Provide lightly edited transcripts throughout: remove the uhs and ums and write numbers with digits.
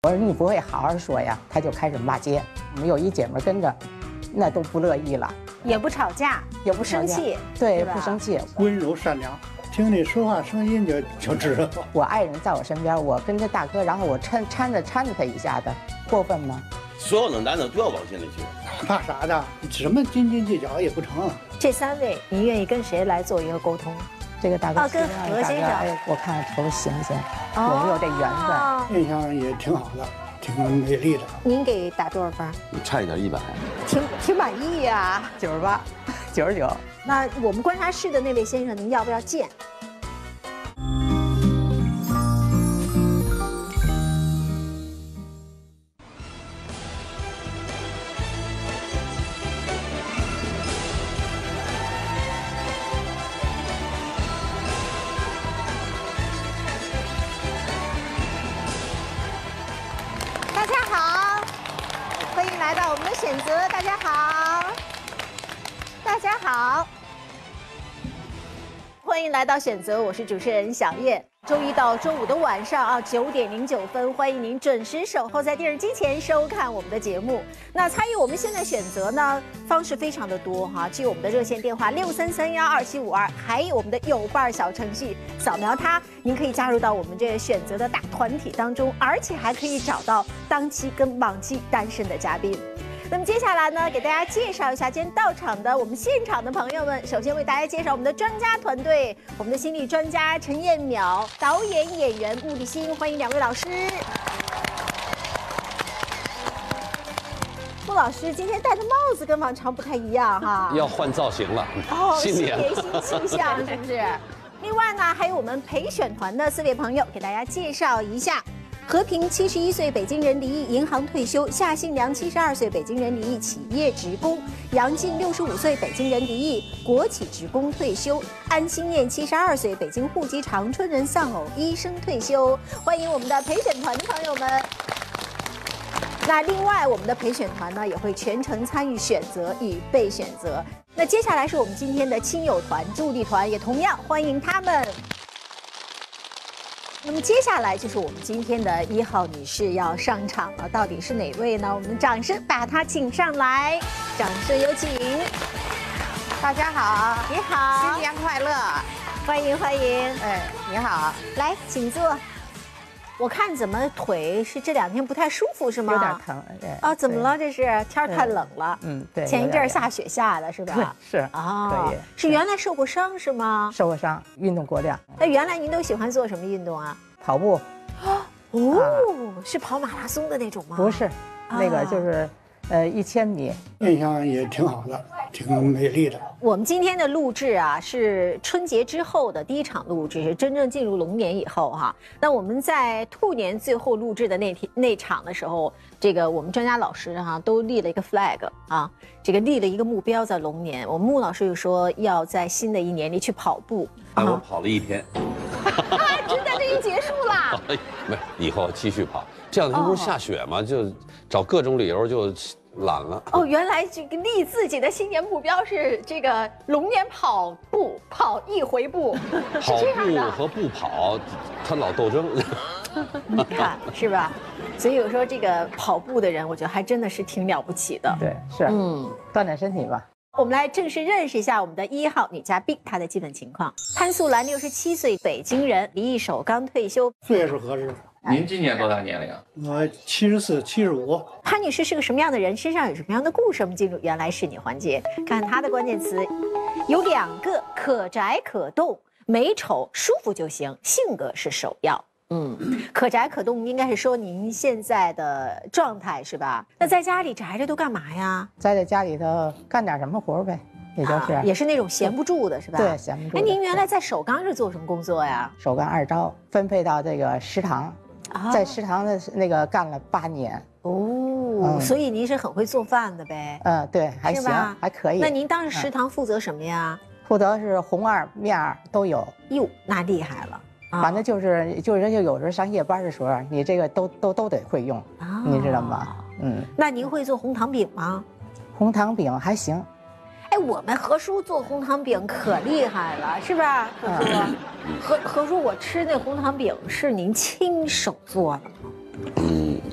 我说你不会好好说呀，他就开始骂街。我们有一姐们跟着，那都不乐意了， 也不吵架，也不生气， 对，不生气， 温柔善良。听你说话声音就知道。 我爱人在我身边，我跟着大哥，然后我搀着他一下的，过分吗？ 所有的男的都要往心里去， 怕啥的？什么斤斤计较也不成。 这3位，您愿意跟谁来做一个沟通？ 这个大哥跟何先生， 哎，我看看头行不行，有没有这缘分？ 印象也挺好的，挺美丽的。 您给打多少分？ 差一点100， 挺满意呀 ，98、99。 那我们观察室的那位先生，您要不要见？大家好，欢迎来到我们的选择。大家好，大家好。欢迎来到选择，我是主持人小燕。周一到周五的晚上9点09分，欢迎您准时守候在电视机前收看我们的节目。那参与我们现在选择呢，方式非常的多哈，既有我们的热线电话63312752，还有我们的有伴小程序，扫描它，您可以加入到我们这个选择的大团体当中，而且还可以找到当期跟往期单身的嘉宾。那么接下来呢，给大家介绍一下今天到场的我们现场的朋友们。首先为大家介绍我们的专家团队，我们的心理专家陈彦淼，导演演员穆立新，欢迎2位老师。穆老师今天戴的帽子跟往常不太一样哈， 要换造型了。 新年新气象是不是？另外呢，还有我们陪选团的4位朋友，给大家介绍一下。和平71岁北京人离异，银行退休；夏新良72岁北京人离异，企业职工；杨进65岁北京人离异，国企职工退休；安心念72岁北京户籍长春人丧偶，医生退休。欢迎我们的陪选团的朋友们。那另外，我们的陪选团呢也会全程参与选择与被选择。那接下来是我们今天的亲友团、助力团，也同样欢迎他们。那么接下来就是我们今天的1号女士要上场了，到底是哪位呢？我们掌声把她请上来，掌声有请。 大家好， 你好， 新年快乐， 欢迎欢迎。 哎，你好， 来，请坐。我看怎么腿是这2天不太舒服是吗？ 有点疼， 对。怎么了？这是天儿太冷了。 对。 前一阵下雪下的是吧？ 是啊，可以。 是原来受过伤是吗？ 受过伤，运动过量。 那原来您都喜欢做什么运动啊？ 跑步。 是跑马拉松的那种吗？ 不是，那个就是1000米。 印象也挺好的，挺美丽的。 我们今天的录制是春节之后的第1场录制，是真正进入龙年以后哈。那我们在兔年最后录制的那场的时候，这个我们专家老师都立了一个 flag 这个立了一个目标，在龙年，我们穆老师就说要在新的一年里去跑步。 我跑了1天。 就在这一结束啦。 没，以后继续跑。这2天不是下雪吗？就找各种理由就懒了。 原来这个立自己的新年目标是这个龙年跑步，跑1回步。 跑步和不跑，他老斗争。 你看是吧？所以有时候这个跑步的人，我觉得还真的是挺了不起的。 对，是，锻炼身体吧。 我们来正式认识一下我们的1号女嘉宾，她的基本情况。潘素兰67岁，北京人，离异首刚退休。 岁数合适。 您今年多大年龄啊？ 我74、75。 潘女士是个什么样的人？身上有什么样的故事？我们进入原来是你环节，看看她的关键词有2个：可宅可动，美丑舒服就行，性格是首要。可宅可动应该是说您现在的状态是吧？那在家里宅着都干嘛呀？ 在家里头干点什么活呗，也就是， 也是那种闲不住的是吧？ 对，闲不住。 您原来在首钢是做什么工作呀？ 首钢2招，分配到这个食堂，在食堂的那个干了8年。 所以您是很会做饭的呗？ 对，还行，还可以。 那您当时食堂负责什么呀？ 负责是红二、面二都有。 哟，那厉害了。 反正就有时候上夜班的时候，你这个都得会用，你知道吗？ 那您会做红糖饼吗？ 红糖饼还行。 我们何叔做红糖饼可厉害了，是吧？何叔，我吃那红糖饼是您亲手做的吗？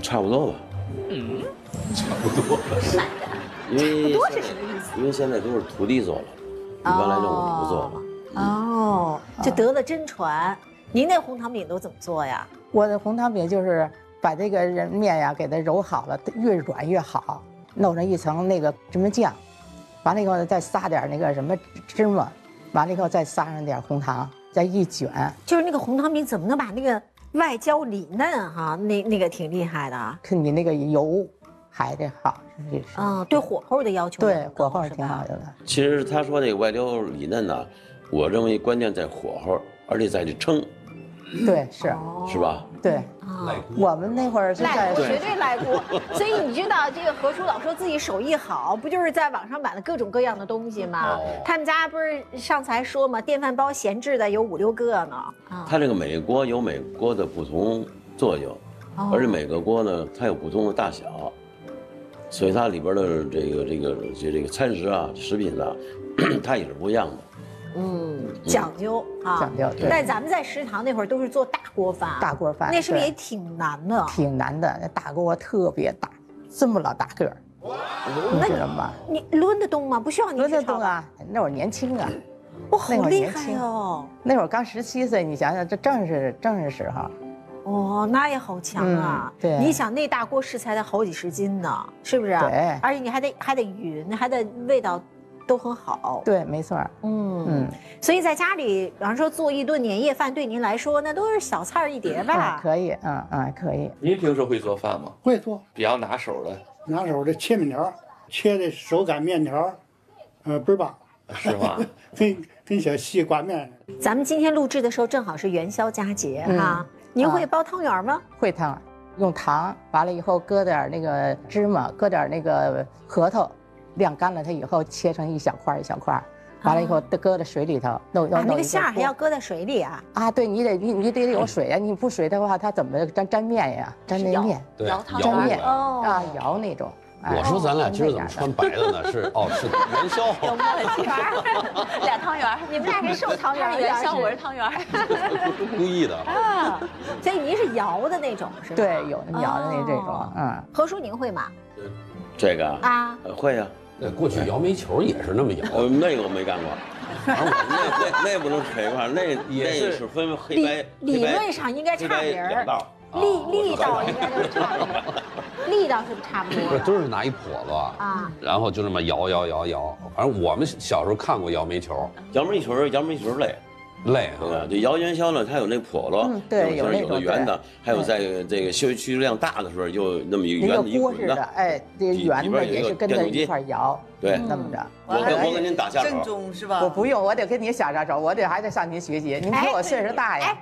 差不多吧。 差不多。 因为多是什么意思？ 因为现在都是徒弟做了，原来就我不做了。 哦，就得了真传。您那红糖饼都怎么做呀？ 我的红糖饼就是把这个人面呀给它揉好了，越软越好，弄上一层那个芝麻酱，完了以后再撒点那个什么芝麻，完了以后再撒上点红糖，再一卷。 就是那个红糖饼怎么能把那个外焦里嫩哈？那个挺厉害的。 看你那个油还得好，是。 对火候的要求。 对，火候挺好的。 其实他说这个外焦里嫩呢，我认为关键在火候，而且在这称。 对， 是吧？ 对，我们那会儿是在绝对赖锅。所以你知道这个何叔老说自己手艺好，不就是在网上买了各种各样的东西吗？他们家不是上次还说嘛，电饭煲闲置的有5、6个呢。 它这个每个锅有每个锅的不同作用，而且每个锅呢它有不同的大小，所以它里边的这个餐食啊、食品啊，它也是不一样的。 讲究啊， 讲究。对。 但咱们在食堂那会儿都是做大锅饭， 大锅饭， 那是不是也挺难的？ 挺难的，那大锅特别大，这么老大个儿，你知道吗？ 你抡得动吗？不需要你抡得动啊，那会儿年轻啊， 哇，好厉害哦！ 那会儿刚17岁，你想想，这正是时候。 哦，那也好强啊！ 对， 你想那大锅食材得好几十斤呢，是不是？ 对， 而且你还得匀，还得味道都很好。 对，没错。 所以在家里，比方说做一顿年夜饭，对您来说那都是小菜一碟吧？ 可以，可以。 您平时会做饭吗？ 会做， 比较拿手的。 拿手的切面条，切的手擀面条，倍儿棒。 是吗？ 跟小西瓜面。 咱们今天录制的时候正好是元宵佳节哈，您会包汤圆吗？ 会汤，用糖，完了以后搁点那个芝麻，搁点那个核桃，晾干了它以后切成一小块一小块，完了以后搁在水里头，弄那个馅儿还要搁在水里啊？ 对，你得有水啊，你不水的话，它怎么沾面呀？沾那面， 摇汤沾面摇那种。 我说咱俩今儿怎么穿白的呢？是元宵， 有默契俩汤圆， 你们俩是寿汤圆， 元宵我是汤圆， 故意的啊。所以您是摇的那种是吧？ 对，有那摇的这种， 何叔您会吗？ 这个啊，会呀。 过去摇煤球也是那么摇。 那个我没干过，那不能扯一块，那是分黑白。 理论上应该差别儿。力道应该都差不多，力道是不是差不多？ 不是，都是拿一笸子啊，然后就这么摇。反正我们小时候看过摇煤球， 摇煤球累，对吧？就摇元宵呢，它有那笸子， 对，有的圆的，还有在这个需求量大的时候，就那么一个圆的一滚的， 这圆的也是跟着一块摇， 对， 那么着。 我跟您打下手， 正宗是吧？ 我不用，我得跟你下下手，还得向您学习。您比我岁数大呀。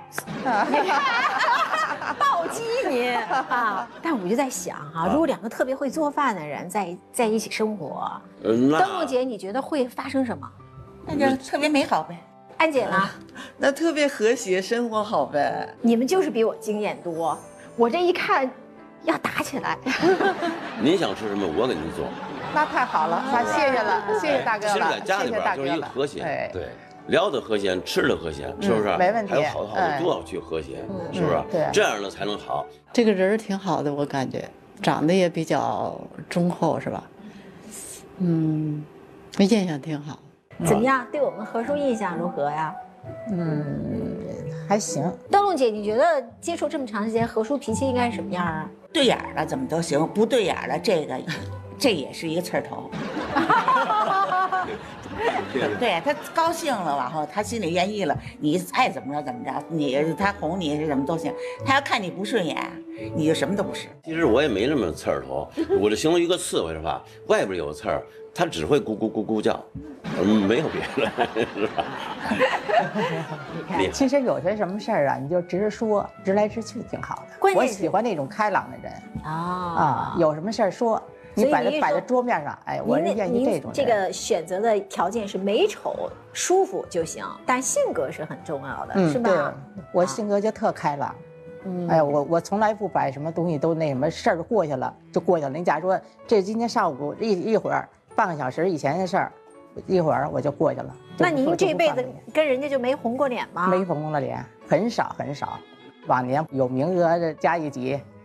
暴击您啊！但我就在想哈，如果2个特别会做饭的人在一起生活，灯笼姐你觉得会发生什么？ 那就特别美好呗。 安姐呢？ 那特别和谐，生活好呗。 你们就是比我经验多，我这一看要打起来。 您想吃什么，我给您做。 那太好了，谢谢了，谢谢大哥了。 其实在家里边就是一个和谐， 对。 聊的和谐，吃的和谐，是不是？ 没问题。 还有好的都要去和谐，是不是？ 对， 这样呢才能好。 这个人挺好的，我感觉长得也比较忠厚，是吧？印象挺好。 怎么样？对我们何叔印象如何呀？ 还行。 灯笼姐，你觉得接触这么长时间，何叔脾气应该是什么样啊？ 对眼了怎么都行，不对眼了这也是一个刺儿头。对他高兴了，然后他心里愿意了，你爱怎么着，他哄你是什么都行。他要看你不顺眼，你就什么都不是。 其实我也没那么刺儿头，我就形容一个刺猬是吧？外边有刺儿，他只会咕咕咕咕叫，没有别的，是吧？ 其实有些什么事儿啊，你就直说，直来直去挺好的。我喜欢那种开朗的人有什么事儿说。你摆在桌面上，我是愿意这种。 这个选择的条件是美丑舒服就行，但性格是很重要的，是吧？ 对，我性格就特开朗。我从来不摆什么东西都那什么事儿过去了就过去了。你假如说这今天上午一会儿半个小时以前的事儿，一会儿我就过去了。 那您这辈子跟人家就没红过脸吗？ 没红过脸，很少。往年有名额的加一级。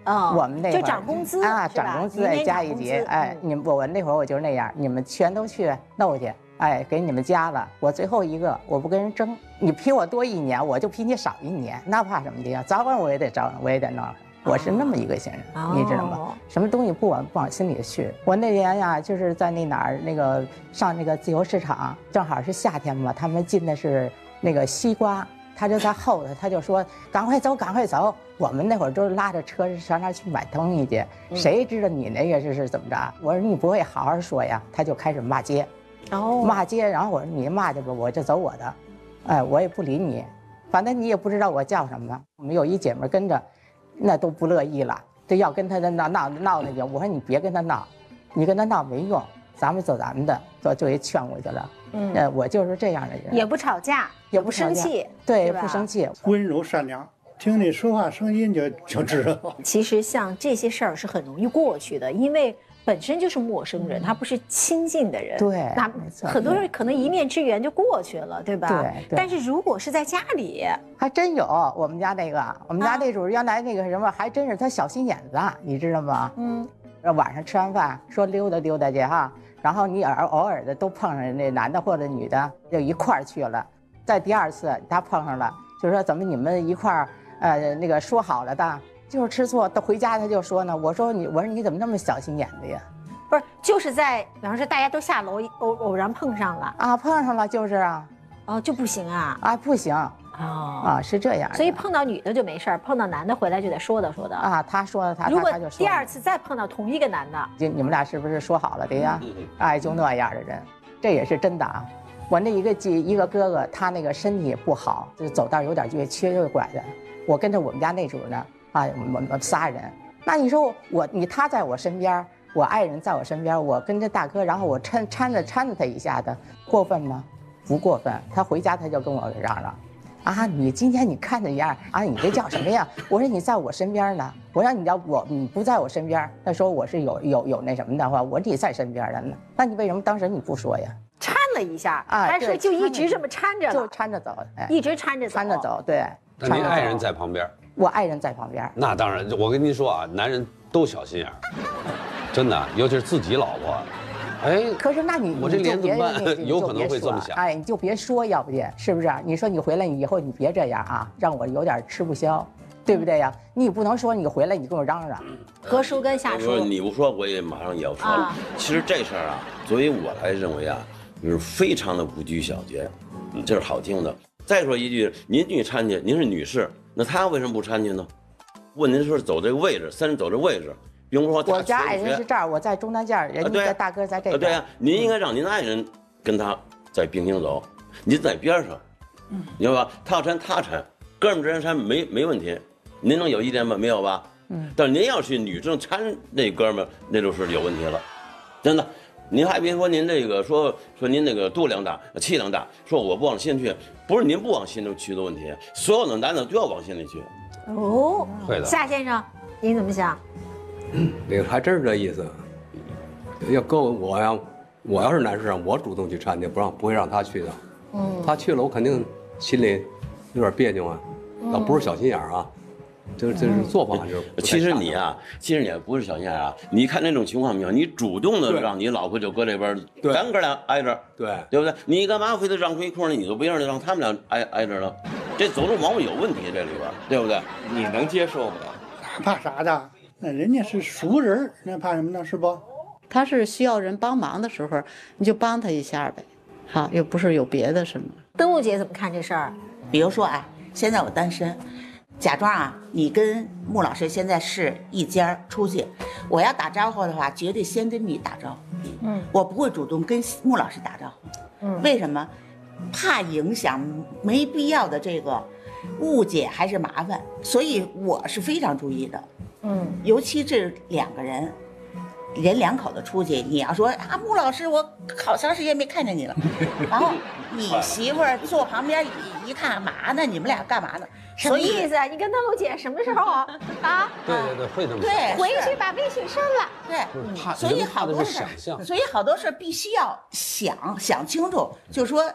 我们那会儿就涨工资啊， 是吧涨工资明年加一级， 涨工资哎，我那会儿我就是那样，你们全都去弄去，哎，给你们加了，我最后一个，我不跟人争，你比我多1年，我就比你少1年，那怕什么的呀？早晚我也得招，我也得弄。我是那么一个性人，你知道吗？什么东西不往心里去。我那年呀，就是在那哪儿那个上那个自由市场，正好是夏天嘛，他们进的是那个西瓜，他就在后头，他就说赶快走，赶快走。我们那会儿都拉着车上那儿去买东西去，谁知道你那个是怎么着？我说你不会好好说呀，他就开始骂街，骂街，然后我说你骂去吧，我就走我的，哎，我也不理你，反正你也不知道我叫什么。我们有一姐们跟着。那都不乐意了，都要跟他闹那去。我说你别跟他闹，你跟他闹没用，咱们走咱们的，就给劝过去了。我就是这样的人， 也不吵架，也不生气， 对，不生气， 温柔善良，听你说话声音就知道。 其实像这些事儿是很容易过去的，因为本身就是陌生人，他不是亲近的人， 对， 那很多人可能一面之缘就过去了，对吧？ 对。 但是如果是在家里， 还真有我们家那主原来那个什么，还真是他小心眼子，你知道吗？晚上吃完饭说溜达溜达去哈，然后你偶尔的都碰上那男的或者女的，就一块儿去了。再第2次他碰上了，就说怎么你们一块儿那个说好了的。就是吃错，到回家他就说呢。我说你怎么那么小心眼子呀？ 不是，就是在比方说大家都下楼偶然碰上了啊，碰上了就是啊， 就不行啊， 不行是这样。 所以碰到女的就没事儿，碰到男的回来就得说道啊。 他说他如果就说第2次再碰到同一个男的， 你们俩是不是说好了的呀？哎，就那样的人，这也是真的啊。我那一个哥哥，他那个身体不好，就是走道有点缺又拐的。我跟着我们家那主呢。我们仨人，那你说他在我身边，我爱人在我身边，我跟着大哥，然后我搀着他一下的，过分吗？不过分。他回家他就跟我嚷嚷，你今天你看这样你这叫什么呀？我说你在我身边呢，我让你不在我身边，他说我是有那什么的话，我你在身边的呢，那你为什么当时你不说呀？ 搀了一下还是就一直这么搀着， 就搀着走， 一直搀着走， 对。 那您爱人在旁边？ 我爱人在旁边。 那当然，我跟您说啊，男人都小心眼儿，真的，尤其是自己老婆。哎， 可是那我这脸怎么办？有可能会这么想。 哎，你就别说，要不然是不是？你说你回来以后你别这样啊，让我有点吃不消，对不对呀？你不能说你回来你跟我嚷嚷。 何叔跟夏叔， 你不说我也马上也要说了。其实这事儿啊，作为我来认为啊，就是非常的不拘小节，这是好听的。再说一句，您去搀去，您是女士，那他为什么不搀去呢？问您说走这个位置，3人走这位置，比如说我家爱人是这儿，我在中间件，人家大哥在这边。 对呀，您应该让您的爱人跟他在并行走，您在边上，明白吧？他要搀他搀，哥们之间搀没问题，您能有意见吗？没有吧？但是您要去女生搀那哥们，那就是有问题了，真的。您还别说，您这个说您那个度量大，气量大，说我不往心去，不是您不往心里去的问题，所有的男的都要往心里去。 会的。 夏先生，您怎么想？ 那个还真是这意思。要搁我呀，我要是男士，我主动去搀去，不会让他去的。他去了，我肯定心里有点别扭啊，倒不是小心眼儿啊。这是做法，就是其实你也不是小心眼啊。你看那种情况没有？你主动的让你老婆就搁这边，咱哥俩挨着，对不对？你干嘛非得让出一空呢？你就不让他们俩挨着了，这走路毛病有问题，这里边对不对？ 你能接受吗？ 怕啥的？那人家是熟人，那怕什么呢？是不？ 他是需要人帮忙的时候，你就帮他一下呗，好，又不是有别的什么。 灯笼姐怎么看这事儿？ 比如说现在我单身。假装你跟穆老师现在是一家出去，我要打招呼的话，绝对先跟你打招呼。我不会主动跟穆老师打招呼。为什么？怕影响没必要的这个误解还是麻烦，所以我是非常注意的。尤其这2个人2口子出去，你要说穆老师，我好长时间没看见你了，然后你媳妇儿坐旁边一看嘛呢？你们俩干嘛呢？ 什么意思啊？你跟灯笼姐什么时候啊？ 对，会这么对， 回去把微信删了。 对，所以好多事，会必须要想清楚，就说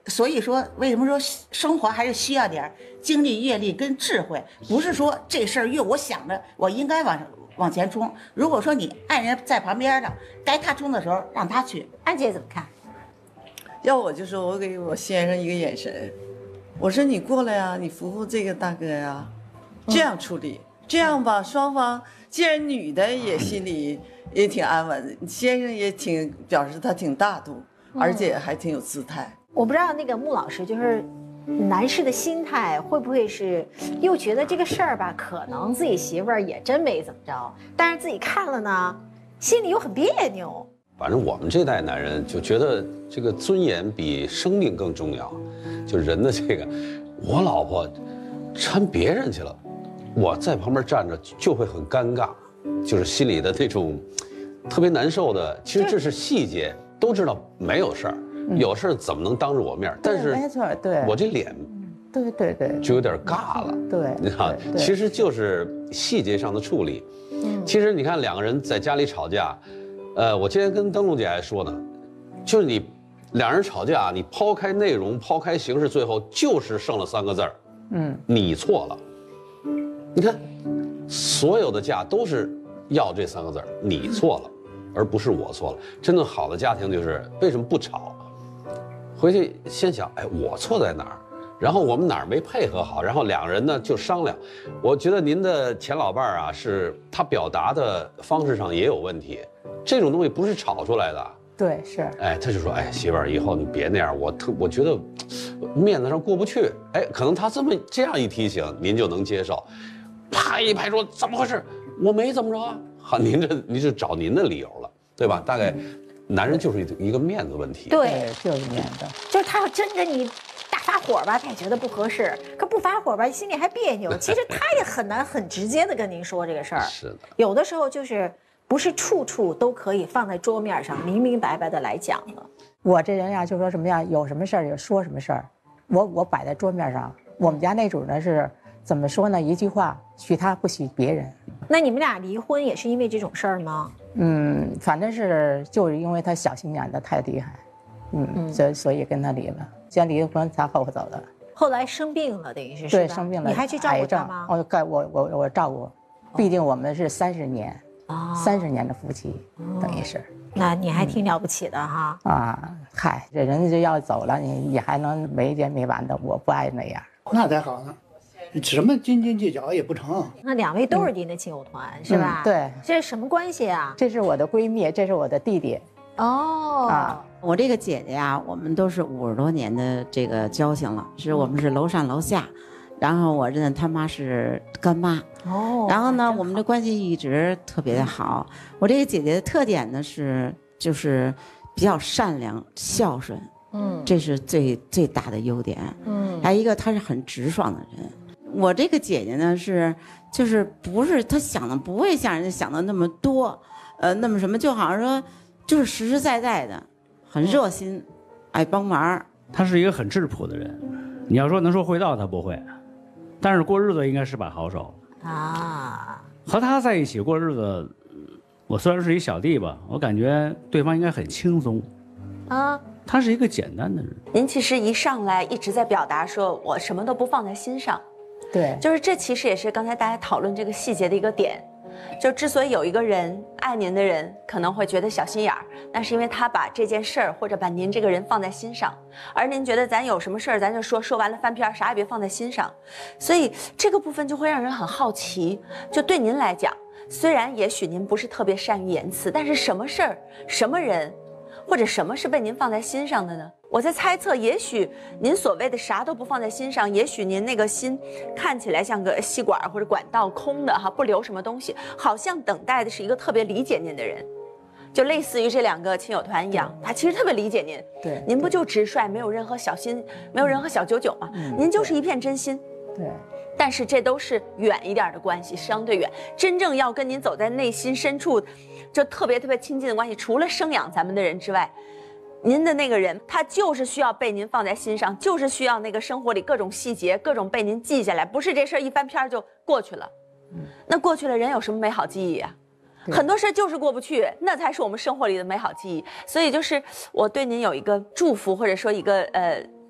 所以说，为什么说生活还是需要点经历、阅历跟智慧？不是说这事儿越我想着我应该往前冲。如果说你爱人在旁边的，该他冲的时候让他去。 安姐怎么看？ 要我就说，我给我先生一个眼神，我说你过来呀，你扶扶这个大哥呀，这样处理，这样吧，双方既然女的也心里也挺安稳，先生也挺表示他挺大度，而且还挺有姿态。 我不知道那个穆老师就是男士的心态会不会是又觉得这个事儿吧，可能自己媳妇儿也真没怎么着，但是自己看了呢，心里又很别扭。 反正我们这代男人就觉得这个尊严比生命更重要，就人的这个，我老婆搀别人去了，我在旁边站着就会很尴尬，就是心里的那种特别难受的。其实这是细节，都知道没有事儿。有事怎么能当着我面？但是没错，对我这脸， 对， 就有点尬了。 对， 你看，其实就是细节上的处理。其实你看两个人在家里吵架，我今天跟灯笼姐还说呢，就是你两人吵架，你抛开内容，抛开形式，最后就是剩了3个字儿，你错了。你看，所有的架都是要这3个字儿，你错了，而不是我错了。真正好的家庭就是为什么不吵？回去先想，哎，我错在哪儿？然后我们哪儿没配合好？然后两人呢就商量。我觉得您的前老伴儿啊，是他表达的方式上也有问题，这种东西不是吵出来的。 对，是。 哎，他就说，哎，媳妇儿，以后你别那样，我觉得面子上过不去。哎，可能他这样一提醒，您就能接受。啪一拍说，怎么回事？我没怎么着啊。好，您是找您的理由了，对吧？大概。男人就是一个面子问题， 对， 就是面子， 就是他要真跟你大发火吧，他也觉得不合适；可不发火吧，心里还别扭。其实他也很难很直接的跟您说这个事儿。 是的， 有的时候就是不是处处都可以放在桌面上明明白白的来讲的。 我这人呀，就说什么呀，有什么事儿就说什么事儿，我摆在桌面上。我们家那主呢是怎么说呢？一句话，许他不许别人。 那你们俩离婚也是因为这种事儿吗？ 反正是就是因为他小心眼的太厉害，所以跟他离了。先离婚才后走的。 后来生病了，等于是对，生病了， 你还去照顾他吗？ 我照顾，毕竟我们是30年，30年的夫妻，等于是。 那你还挺了不起的哈。 嗨，这人就要走了，你还能没完没完的？我不爱那样。 那才好呢。什么斤斤计较也不成。 那2位都是您的亲友团，是吧？ 对。 这是什么关系啊？ 这是我的闺蜜，这是我的弟弟。 我这个姐姐呀，我们都是50多年的这个交情了，我们是楼上楼下，然后我认她妈是干妈。然后呢，我们的关系一直特别的好。我这个姐姐的特点呢就是比较善良、孝顺。这是最大的优点。还有一个，她是很直爽的人。我这个姐姐呢就是不是她想的不会像人家想的那么多，那么什么，就好像说就是实实在在的，很热心，爱帮忙。 她是一个很质朴的人，你要说能说会道她不会，但是过日子应该是把好手啊。和她在一起过日子，我虽然是一小弟吧，我感觉对方应该很轻松啊。他是一个简单的人。 您其实一上来一直在表达说我什么都不放在心上。 对， 就是这其实也是刚才大家讨论这个细节的一个点，就之所以有一个人爱您的人可能会觉得小心眼儿，那是因为他把这件事儿或者把您这个人放在心上，而您觉得咱有什么事儿咱就说完了翻篇，啥也别放在心上，所以这个部分就会让人很好奇。就对您来讲，虽然也许您不是特别善于言辞，但是什么事儿、什么人，或者什么是被您放在心上的呢？我在猜测，也许您所谓的啥都不放在心上，也许您那个心看起来像个吸管或者管道，空的哈，不留什么东西，好像等待的是一个特别理解您的人，就类似于这2个亲友团一样，他其实特别理解您。 对， 您不就直率，没有任何小心，没有任何小九九吗？您就是一片真心。 对。 但是这都是远一点的关系，相对远。真正要跟您走在内心深处，就特别特别亲近的关系，除了生养咱们的人之外，您的那个人，他就是需要被您放在心上，就是需要那个生活里各种细节，各种被您记下来，不是这事儿一翻篇就过去了。那过去了，人有什么美好记忆啊？很多事就是过不去，那才是我们生活里的美好记忆。所以就是我对您有一个祝福，或者说一个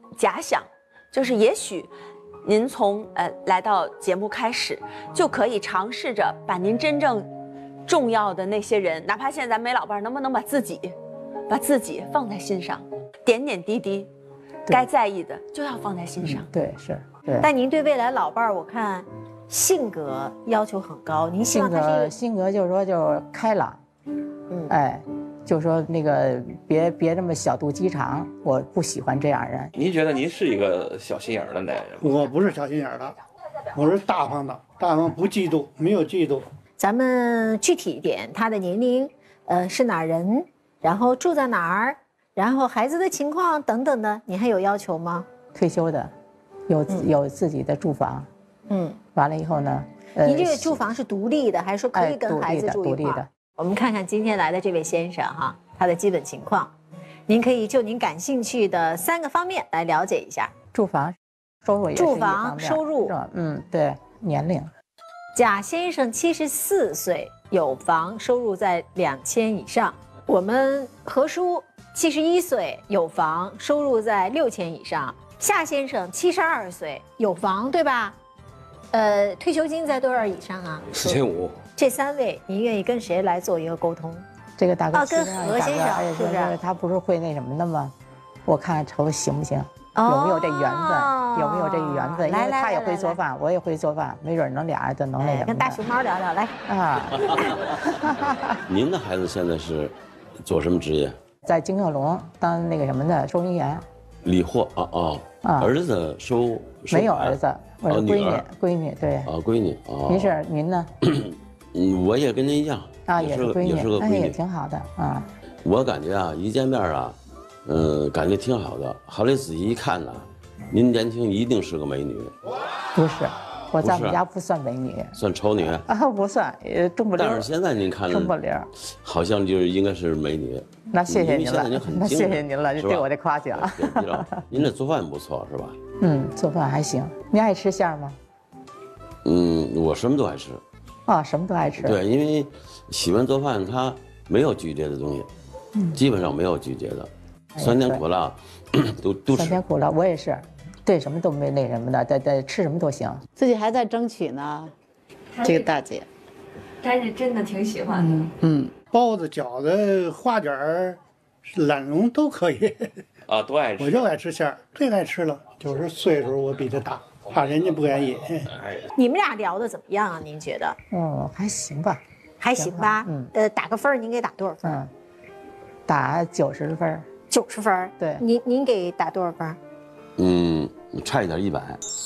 假想，就是也许您从来到节目开始，就可以尝试着把您真正重要的那些人，哪怕现在咱没老伴儿，能不能把自己放在心上，点点滴滴，该在意的就要放在心上。 对，是。对。 但您对未来老伴儿，我看性格要求很高，您希望他是性格就是说就是开朗，哎，就是说那个别这么小肚鸡肠，我不喜欢这样人。 您觉得您是一个小心眼儿的男人？ 我不是小心眼儿的，我是大方的，大方不嫉妒，没有嫉妒。 咱们具体一点，他的年龄，是哪人，然后住在哪儿，然后孩子的情况等等的，你还有要求吗？ 退休的，有自己的住房，完了以后呢， 您这个住房是独立的，还是说可以跟孩子住一块儿？我们看看今天来的这位先生哈，他的基本情况，您可以就您感兴趣的3个方面来了解一下。 住房，收入也是一方面。 住房收入， 对，年龄。 贾先生74岁，有房，收入在2000以上。我们何叔71岁，有房，收入在6000以上。夏先生72岁，有房，对吧？退休金在多少以上啊 ？4500。 这3位，您愿意跟谁来做一个沟通？ 这个大哥跟何先生是不是？ 他不是会那什么的吗？我看看瞅行不行，有没有这缘分，有没有这个缘分？因为他也会做饭，我也会做饭，没准能俩人就能那什么。 跟大熊猫聊聊来啊。 您的孩子现在是做什么职业？ 在金客隆当那个什么的收银员。 理货儿子收没有儿子，我是闺女对。 闺女您是您呢？ 我也跟您一样也是闺女， 也是个闺女， 也挺好的啊。 我感觉一见面感觉挺好的。后来仔细一看呢，您年轻一定是个美女。 不是，我在我们家不算美女， 算丑女不算，中不溜。 但是现在您看中不溜， 好像就是应该是美女。 那谢谢您了， 那谢谢您了，对我的夸奖。 您这做饭不错是吧？ 做饭还行。您爱吃馅吗？ 我什么都爱吃。 什么都爱吃。 对，因为喜欢做饭，它没有拒绝的东西，基本上没有拒绝的，酸甜苦辣都吃。 酸甜苦辣我也是，对什么都没那什么的，对吃什么都行。 自己还在争取呢，这个大姐， 大姐真的挺喜欢的。 包子、饺子、花卷儿、懒蓉都可以。 都爱吃。 我就爱吃馅儿，最爱吃了。就是岁数我比他大，怕人家不愿意。 你们俩聊的怎么样啊？您觉得？ 还行吧。 还行吧。打个分，您给打多少分？ 打90分。 90分。 对。 您给打多少分？ 差一点100。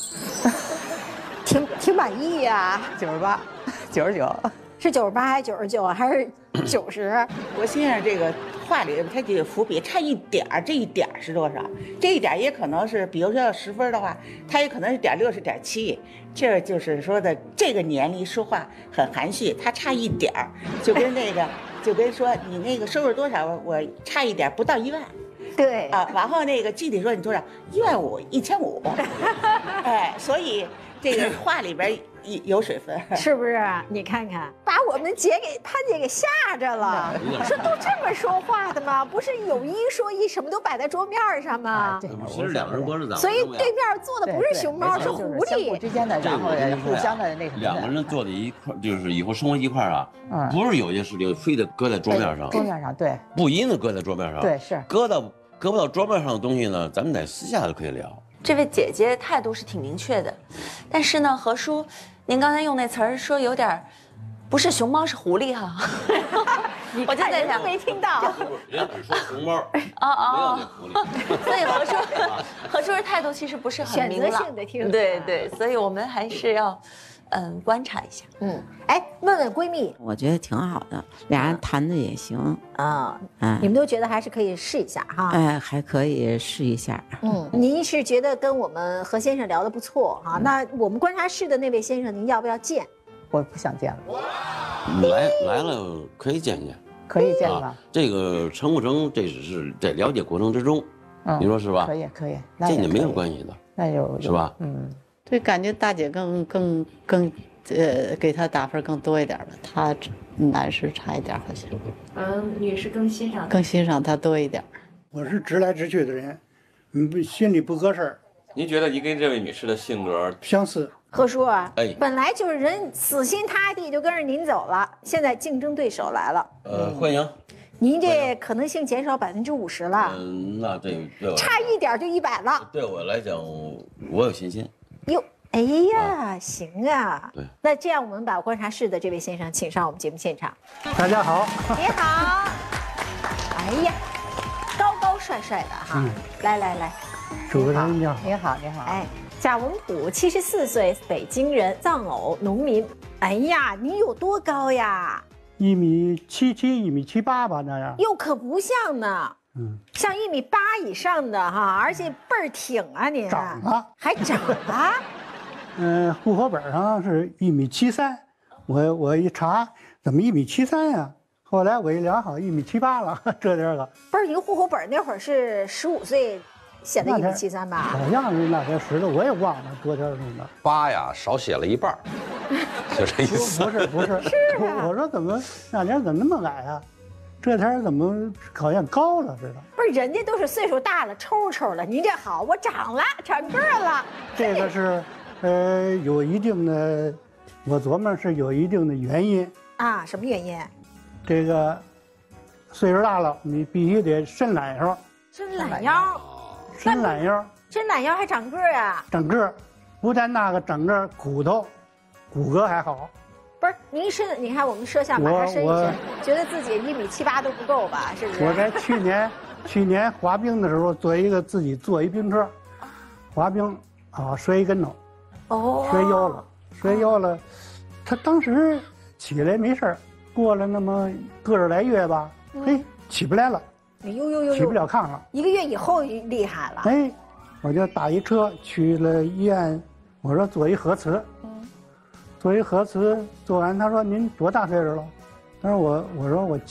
挺满意呀。 98、99。 是98还是99还是90？ 我心想这个话里它这个伏笔差一点儿，这一点儿是多少？这一点也可能是，比如说要10分的话，它也可能是0.6是0.7。这就是说的这个年龄说话很含蓄，它差一点儿，就跟那个就跟说你那个收入多少，我差一点不到1万。 对然后那个具体说你多少，15000、1500，所以这个话里边有水分， 是不是？你看看，把我们潘姐给吓着了。说都这么说话的吗？不是有一说一，什么都摆在桌面上吗？ 其实2个人过日子， 所以对面坐的不是熊猫，是狐狸。 相互之间的，然后互相的那什么。 2个人坐在一块，就是以后生活一块不是有些事情非得搁在桌面上。 桌面上对。 不一定搁在桌面上。 对，是。 搁不到桌面上的东西呢，咱们得私下就可以聊。 这位姐姐态度是挺明确的，但是呢，何叔，您刚才用那词儿说有点，不是熊猫是狐狸哈。我就在想， 没听到。 人只说熊猫，没有那狐狸。所以何叔的态度其实不是很明朗。 选择性的听。 对，所以我们还是要。观察一下。 问问闺蜜， 我觉得挺好的，俩人谈的也行你们都觉得还是可以试一下哈？ 还可以试一下。 您是觉得跟我们何先生聊得不错哈？那我们观察室的那位先生，您要不要见？ 我不想见了。 来了可以见见， 可以见吧？ 这个成不成，这只是在了解过程之中，你说是吧？ 可以， 这也没有关系的， 那就是吧？ 对，感觉大姐更给她打分更多一点吧，她男士差一点好像。 女士更欣赏她多一点。 我是直来直去的人， 心里不合适儿。 您觉得您跟这位女士的性格相似？ 何叔啊， 哎本来就是人死心塌地就跟着您走了，现在竞争对手来了， 欢迎。 您这可能性减少50%了， 那这对我差一点就100了。 对我来讲，我有信心。 哟，哎呀，行啊。 对， 那这样我们把观察室的这位先生请上我们节目现场。 大家好。 你好。哎呀，高高帅帅的哈。来。 主持人你好。 你好。 哎，贾文普74岁，北京人，藏偶，农民。哎呀，你有多高呀 ？1.77米、1.78米吧，那样。 哟，可不像呢。像1.8米以上的哈，而且倍儿挺啊您。 长了。 还长了？ 户口本上是1.73米，我一查怎么1.73米呀？后来我一量好1.78米了，这点个。 不是，您户口本那会儿是15岁。写的1.73米吧， 好像是那天10的，我也忘了多少弄的。 8呀，少写了一半，就这意思。 不是。 是啊。 我说怎么那天怎么那么矮啊？这天怎么好像高了似的？ 不是，人家都是岁数大了，抽了，您这好，我长个儿了。 这个是，有一定的，我琢磨是有一定的原因啊。什么原因？ 这个岁数大了，你必须得伸懒腰。 伸懒腰。 伸懒腰， 伸懒腰还长个儿啊？ 长个儿，不但那个长个儿，骨骼还好。 不是，您伸，你看我们摄像把它伸一伸，觉得自己1.78米都不够吧？是不是？ 我在去年滑冰的时候，自己坐一冰车，滑冰啊，摔一跟头，摔腰了。他当时起来没事儿，过了那么个多来月吧，起不来了。起不了炕了 ，1个月以后厉害了。 哎，我就打一车去了医院，我说做一核磁，做一核磁，做完他说您多大岁数了？他说我说我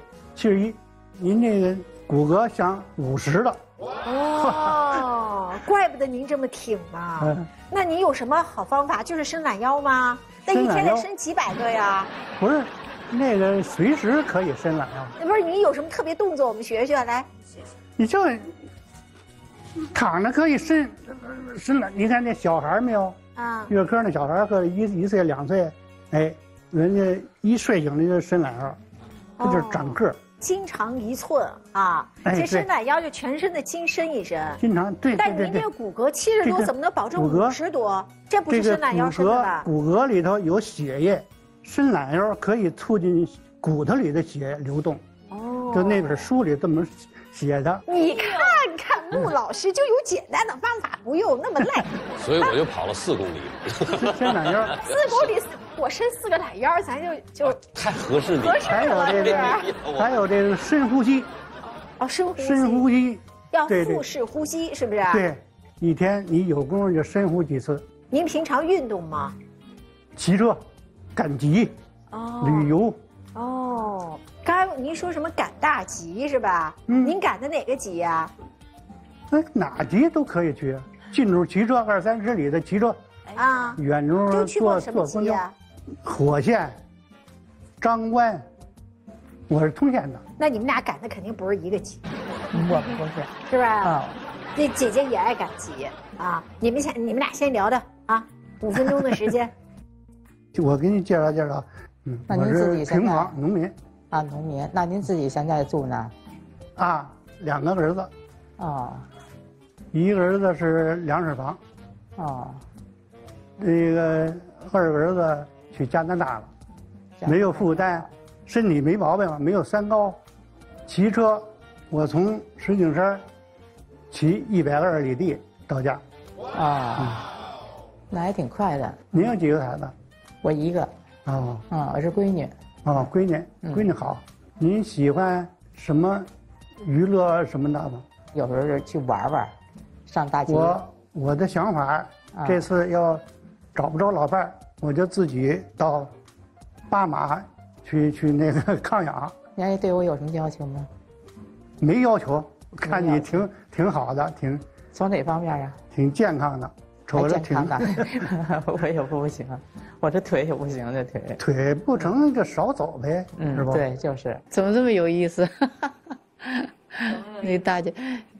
71，您这个骨骼像50的。 哦，怪不得您这么挺嘛。那你有什么好方法？就是伸懒腰吗？那一天得伸几百个呀？ 不是。那个随时可以伸懒腰。 不是，你有什么特别动作？我们学学来。 你就躺着可以伸懒。你看那小孩没有？啊。月科那小孩和1岁2岁，哎，人家一睡醒了就伸懒腰，这就是长个儿。 筋长1寸啊！这伸懒腰就全身的筋伸一伸。 筋长对。 但您这个骨骼70多，怎么能保证50多？这不是伸懒腰伸的吧？ 骨骼里头有血液。伸懒腰可以促进骨头里的血流动，就那本书里这么写的。 你看看穆老师就有简单的方法，不用那么累。 所以我就跑了4公里。 伸懒腰 ，4公里，我伸4个懒腰，咱就太合适你。 还有这个深呼吸。 哦，深呼吸要腹式呼吸，是不是？ 对，一天你有功夫就深呼几次。 您平常运动吗？ 骑车。赶集，旅游。 哦，刚才您说什么赶大集是吧？您赶的哪个集呀？ 哪集都可以去，近处骑车20、30里的骑车， 啊， 远处坐公交。火线、张关，我是通县的。 那你们俩赶的肯定不是一个集。 我们不是， 是吧？啊，那姐姐也爱赶集啊。你们俩先聊着啊，5分钟的时间。 我给你介绍介绍， 那您自己平房农民啊，农民。那您自己现在住呢？ 啊，2个儿子。 哦。 一个儿子是粮食房。 哦。 这个2个儿子去加拿大了，没有负担，身体没毛病，没有3高，骑车，我从石景山骑120里地到家。 啊。那还挺快的。 您有几个孩子？ 我一个。 哦。 我是闺女。 哦，闺女好。您喜欢什么娱乐什么的吗？ 有时候去玩玩，上大街。 我的想法，这次要找不着老伴儿，我就自己到巴马去那个抗氧。 您对我有什么要求吗？ 没要求，看你挺好的， 从哪方面啊？ 挺健康的。 瞅着挺的，我也不行，我这腿也不行，这腿不成就少走呗，是吧？ 对，就是。 怎么这么有意思？那大姐，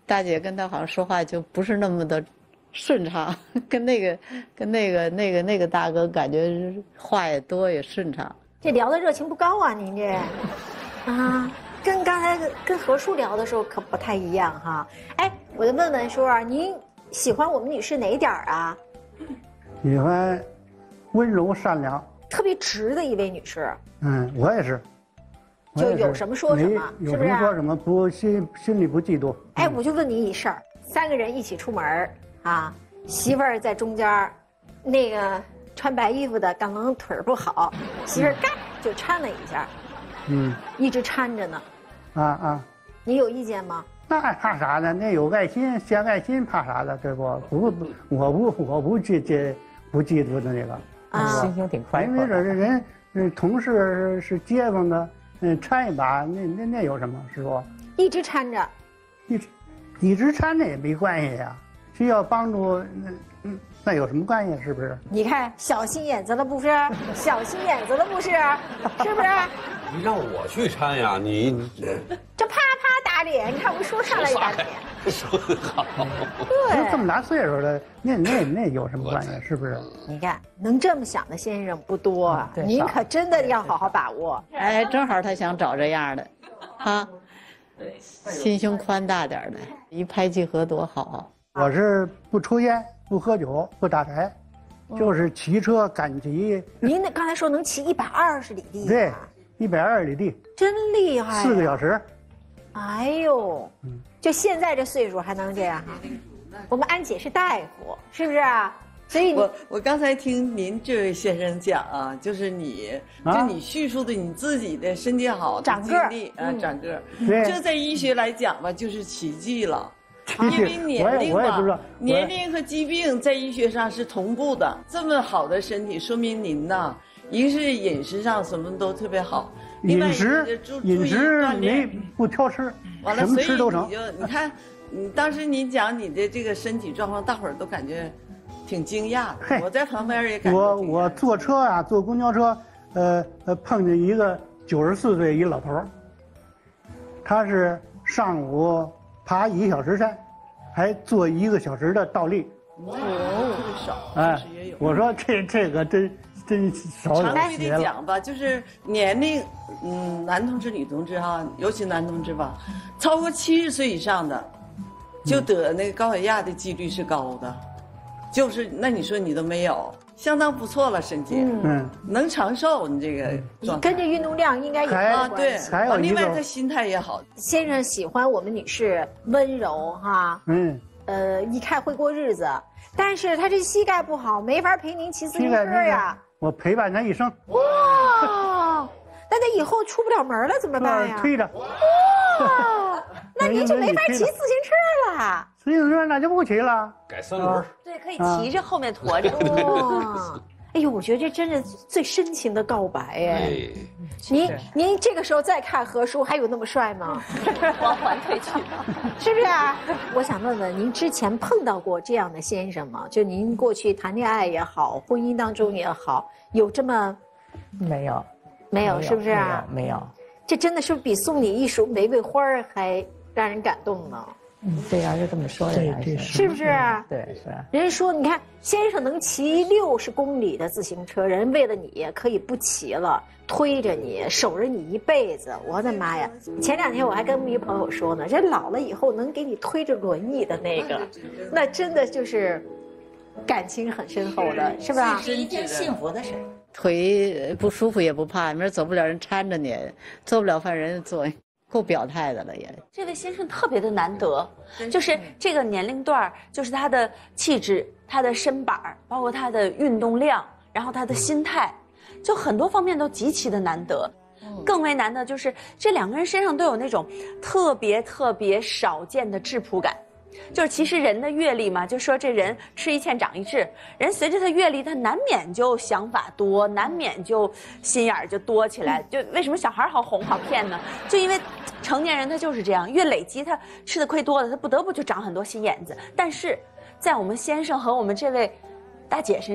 大姐跟他好像说话就不是那么的顺畅，跟那个大哥感觉话也多也顺畅。 这聊的热情不高啊，您这，啊，跟刚才跟何叔聊的时候可不太一样哈。哎，我就问问叔啊，您喜欢我们女士哪一点啊？ 喜欢温柔善良， 特别直的一位女士。 我也是。 就有什么说什么， 有什么说什么，不心里不嫉妒。 哎，我就问你一事儿，3个人一起出门啊，媳妇儿在中间，那个穿白衣服的可能腿儿不好，媳妇儿嘎就搀了一下，一直搀着呢。你有意见吗？ 那怕啥呢？那有爱心，献爱心，怕啥的？对不？我不嫉妒的那个。 心情挺宽阔。 没准这人同事是街坊的。搀一把，那有什么是不？ 一直搀着， 一直搀着也没关系呀。需要帮助，那有什么关系？是不是？ 你看小心眼子了不是？小心眼子了不是？是不是？ 你让我去搀呀？你这啪啪打脸，你看我说上来一打脸。 说得好。 对， 这么大岁数了，那有什么关系？是不是？ 你看能这么想的先生不多啊，您可真的要好好把握。 哎，正好他想找这样的，啊，心胸宽大点的，一拍即合多好啊！我是不抽烟、不喝酒、不打柴，就是骑车赶集。 您那刚才说能骑120里地？ 对，120里地， 真厉害 ！4个小时。 哎呦，就现在这岁数还能这样哈？我们安姐是大夫，是不是啊？所以我刚才听您这位先生讲啊，就是你叙述的你自己的身体好、 长个儿啊，长个儿，这在医学来讲吧，就是奇迹了。因为年龄吧，年龄和疾病在医学上是同步的。这么好的身体，说明您呐，一个是饮食上什么都特别好， 饮食没不挑吃， 完了， 什么吃都成。 你看，当时你讲你的这个身体状况，大伙儿都感觉挺惊讶的。我在旁边也感觉。 我坐车啊，坐公交车，碰见一个94岁一老头儿，他是上午爬1个小时山，还做1个小时的倒立。 少， 我说这个真少有常规的讲吧，就是年龄，男同志、女同志哈，尤其男同志吧，超过70岁以上的，就得那个高血压的几率是高的，就是那你说你都没有，相当不错了，身体，能长寿，你这个跟这运动量应该有关系。 对，还有另外他心态也好。 先生喜欢我们女士温柔哈，一看会过日子，但是他这膝盖不好，没法陪您骑自行车呀。 我陪伴他一生。 哇，那他以后出不了门了怎么办呀？ 推着。 哇，那您就没法骑自行车了。 自行车那就不骑了， 改3轮。 对，可以骑着后面驮着。 哇，哎呦，我觉得这真是最深情的告白哎。您这个时候再看何叔，还有那么帅吗？ 缓缓退去， 是不是啊？我想问问您，之前碰到过这样的先生吗？就您过去谈恋爱也好，婚姻当中也好，有这么？ 没有， 没有，是不是啊？ 没有。 这真的是比送你一束玫瑰花还让人感动呢。 对呀，就这么说的， 是不是？ 对，是。 人家说，你看先生能骑60公里的自行车，人为了你可以不骑了，推着你，守着你一辈子。我的妈呀！前2天我还跟一朋友说呢，这老了以后能给你推着轮椅的那个，那真的就是感情很深厚的，是吧？ 是一件幸福的事。 腿不舒服也不怕，明儿走不了人搀着你，做不了饭人做。够表态的了也。 这位先生特别的难得，就是这个年龄段，就是他的气质、他的身板，包括他的运动量，然后他的心态，就很多方面都极其的难得。更为难的就是这2个人身上都有那种特别少见的质朴感。就是其实人的阅历嘛，就说这人吃一堑长一智，人随着他阅历，他难免就想法多，难免就心眼儿就多起来。就为什么小孩好哄好骗呢？就因为成年人他就是这样，越累积他吃的亏多了，他不得不就长很多心眼子。但是在我们先生和我们这位大姐身上，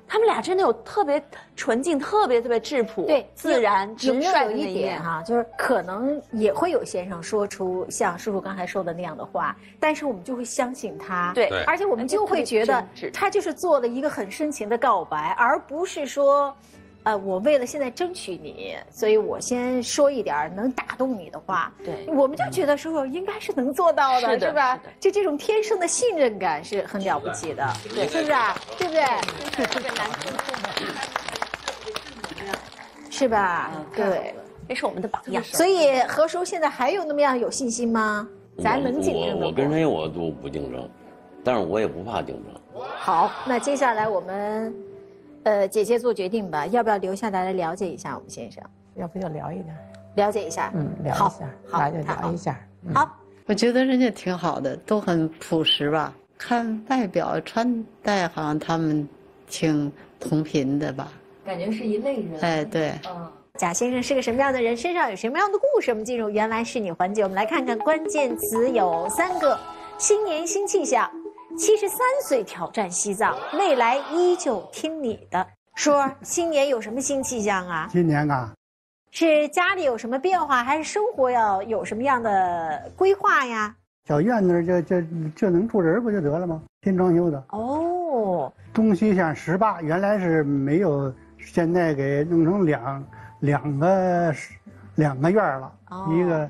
他们俩真的有特别纯净、特别质朴、 对自然、 有直率有一点哈，就是可能也会有先生说出像叔叔刚才说的那样的话，但是我们就会相信他， 对， 而且我们就会觉得他就是做了一个很深情的告白，而不是说，我为了现在争取你，所以我先说一点能打动你的话， 对， 我们就觉得说应该是能做到的，是吧？就这种天生的信任感是很了不起的，对，是不是？对不对？ 这个男生是吧？对， 这是我们的榜样。 所以何叔现在还有那么样有信心吗？咱能竞争我跟谁我都不竞争，但是我也不怕竞争。 好，那接下来我们，姐姐做决定吧，要不要留下来了解一下我们先生？ 要不就聊一点， 了解一下， 聊一下，好，就聊一下。 好， 我觉得人家挺好的，都很朴实吧。看外表穿戴，好像他们挺同频的吧。 感觉是一类人。 哎，对。 贾先生是个什么样的人？身上有什么样的故事？我们进入原来是你环节，我们来看看关键词有3个：新年新气象，73岁挑战西藏，未来依旧听你的。说新年有什么新气象啊？ 今年啊， 是家里有什么变化，还是生活要有什么样的规划呀？ 小院子就能住人不就得了吗？新装修的。 哦。 东西向18，原来是没有，现在给弄成两个院了，一个。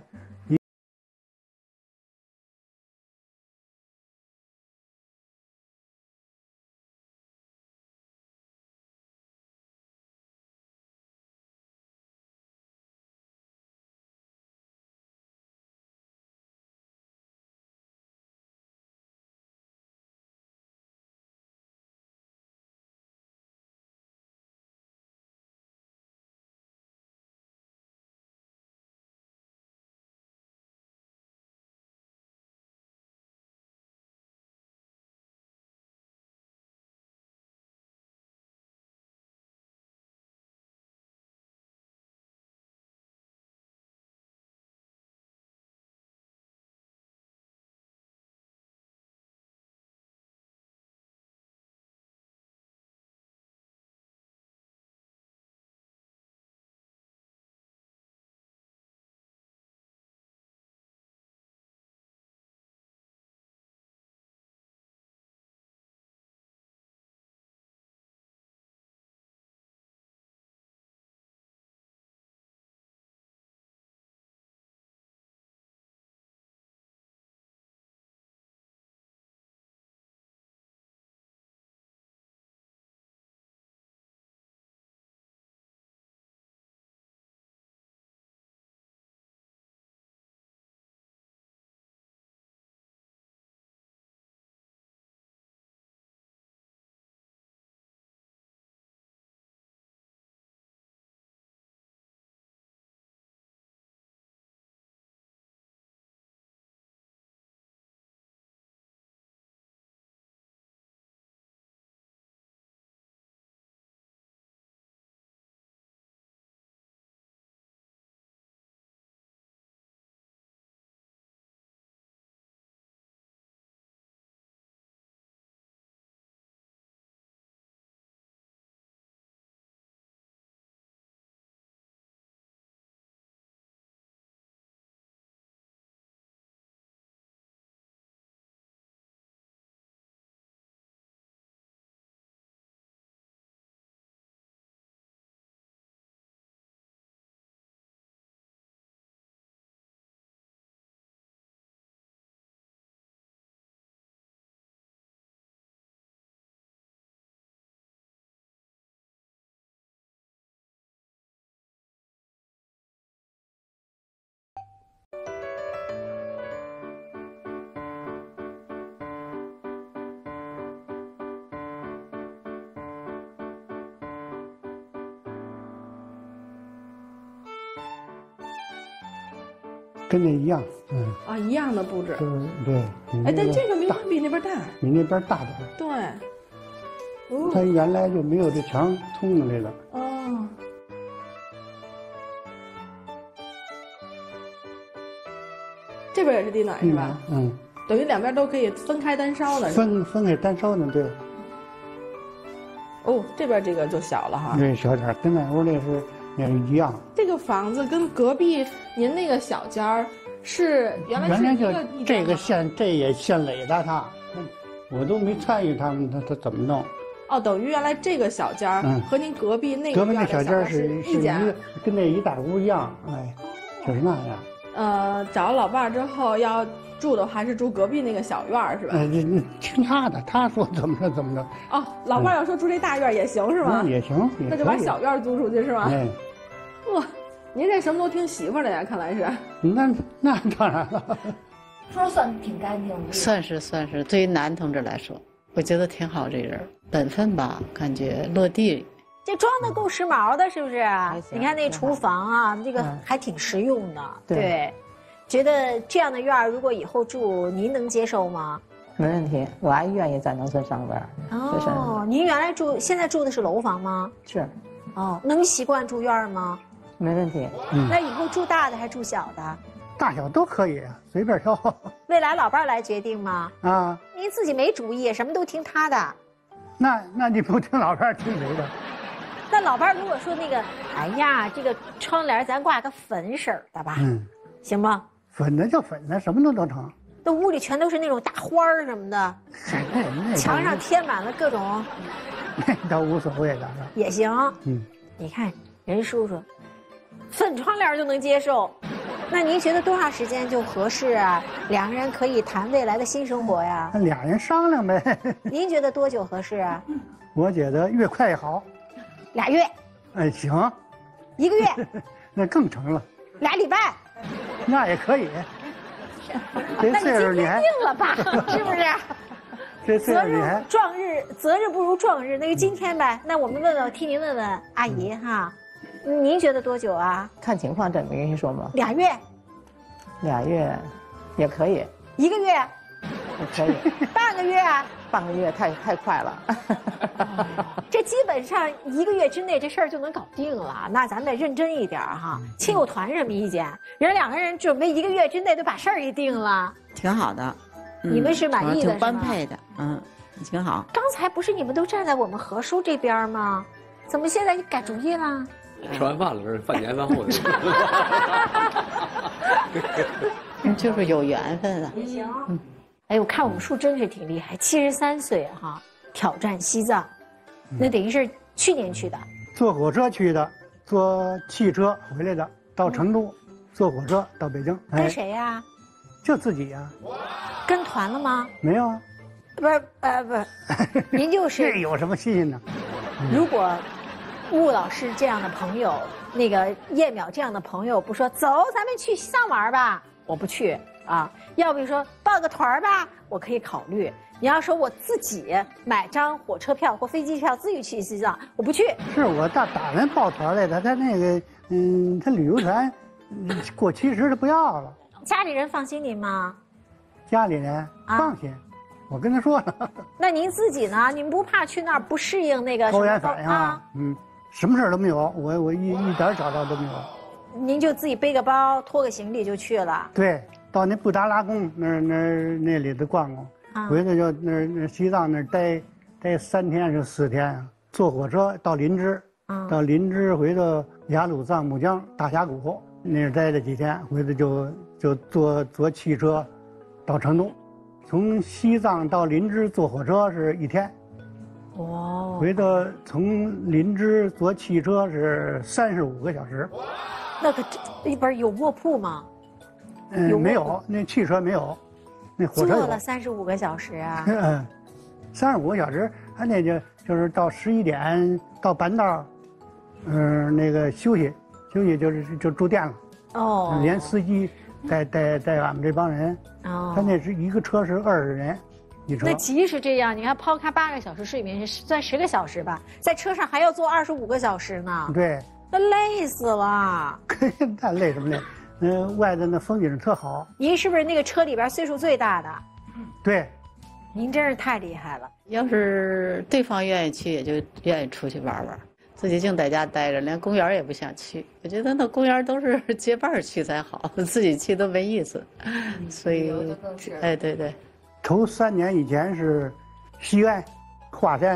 跟那一样， 啊，一样的布置， 对。 哎，但这个明明比那边大， 比那边大点。 对。 它原来就没有这墙通的这个。 哦。这边也是地暖是吧？等于两边都可以分开单烧的。 分开单烧的，对。 哦，这边这个就小了哈。 对，小点儿，跟那屋那是也是一样。 这个房子跟隔壁您那个小间儿是原来是就这个这也县垒的他，我都没参与他们他怎么弄。 哦，等于原来这个小间儿和您隔壁那个隔壁那小间儿是一家， 跟那一大屋一样，哎，就是那样。 找老伴儿之后要住的话是住隔壁那个小院儿是吧？ 听他的，他说怎么着怎么着。 哦，老伴儿要说住这大院也行是吗？ 也行， 那就把小院租出去是吗？ 哎， 哇，您这什么都听媳妇儿的呀，看来是。 那当然了。 说算挺干净的。 算是，对于男同志来说，我觉得挺好，这人本分吧，感觉落地。 这装的够时髦的，是不是？你看那厨房啊，这个还挺实用的。对，觉得这样的院儿如果以后住，您能接受吗？ 没问题，我还愿意在农村上班。 哦，您原来现在住的是楼房吗？ 是。 哦，能习惯住院儿吗？ 没问题。 那以后住大的还住小的？ 大小都可以，随便挑。 未来老伴儿来决定吗？ 啊， 您自己没主意，什么都听他的。 那你不听老伴儿听谁的？ 那老伴儿如果说那个，哎呀，这个窗帘咱挂个粉色的吧，行吗？ 粉的就粉的，什么都成。 那屋里全都是那种大花儿什么的，墙上贴满了各种， 那倒无所谓的。 也行。你看任叔叔，粉窗帘就能接受。那您觉得多长时间就合适啊？两个人可以谈未来的新生活呀？ 俩人商量呗。 您觉得多久合适啊？ 我觉得越快越好。 2月。 哎，行。 1个月。 那更成了。 2礼拜。 那也可以。 那你今天定了吧？是不是？ 这岁数你还择日不如撞日，那就今天呗。那我们替您问问阿姨哈。您觉得多久啊？ 看情况，这没跟你说吗 ？2月 ，2月也可以 ，1个月也可以， 半个月啊？ 半个月太快了。 这基本上1个月之内这事儿就能搞定了，那咱得认真一点哈。亲友团什么意见？人2个人准备1个月之内就把事儿给定了， 挺好的。 你们是满意的？ 挺般配的，挺好。 刚才不是你们都站在我们何叔这边吗？怎么现在你改主意了？ 吃完饭了，这是饭前饭后的。 就是有缘分啊。 也行。哎，我看我们叔真是挺厉害，73岁哈，挑战西藏，那等于是去年去的。 坐火车去的，坐汽车回来的，到成都，坐火车到北京。 跟谁呀？ 就自己呀。 跟团了吗？ 没有啊。 不是，您就是。 这有什么新鲜的？ 如果穆老师这样的朋友，那个叶淼这样的朋友，不说走，咱们去西藏玩吧，我不去啊。要不说报个团吧，我可以考虑。你要说我自己买张火车票或飞机票自己去西藏，我不去。 是我打算报团来的，他那个他旅游团过70他不要了。 家里人放心您吗？ 家里人放心。我跟他说了。 那您自己呢？您不怕去那儿不适应那个高原反应啊？什么事都没有，我一点找到都没有。 您就自己背个包，拖个行李就去了。 对，到那布达拉宫那里头逛逛，回头就那西藏那待3天是4天，坐火车到林芝，到林芝回头雅鲁藏木江大峡谷那儿待了几天，回头就坐汽车到成都。从西藏到林芝坐火车是1天，回头从林芝坐汽车是35个小时。 那个里边有卧铺吗？ 没有，那汽车没有，那火车有。 坐了35个小时啊 ！35个小时，他那就是到11点到半道，那个休息就住店了。哦，连司机带俺们这帮人。他那是一个车是20人一车。 那即使这样，你看抛开8个小时睡眠，是算10个小时吧，在车上还要坐25个小时呢。 对， 那累死了。 那累什么累？外头那风景特好。 您是不是那个车里边岁数最大的？ 对。 您真是太厉害了。 要是对方愿意去，也就愿意出去玩玩。自己净在家待着，连公园也不想去。我觉得那公园都是结伴去才好，自己去都没意思。所以，哎，对对。 头3年以前是西安、华山、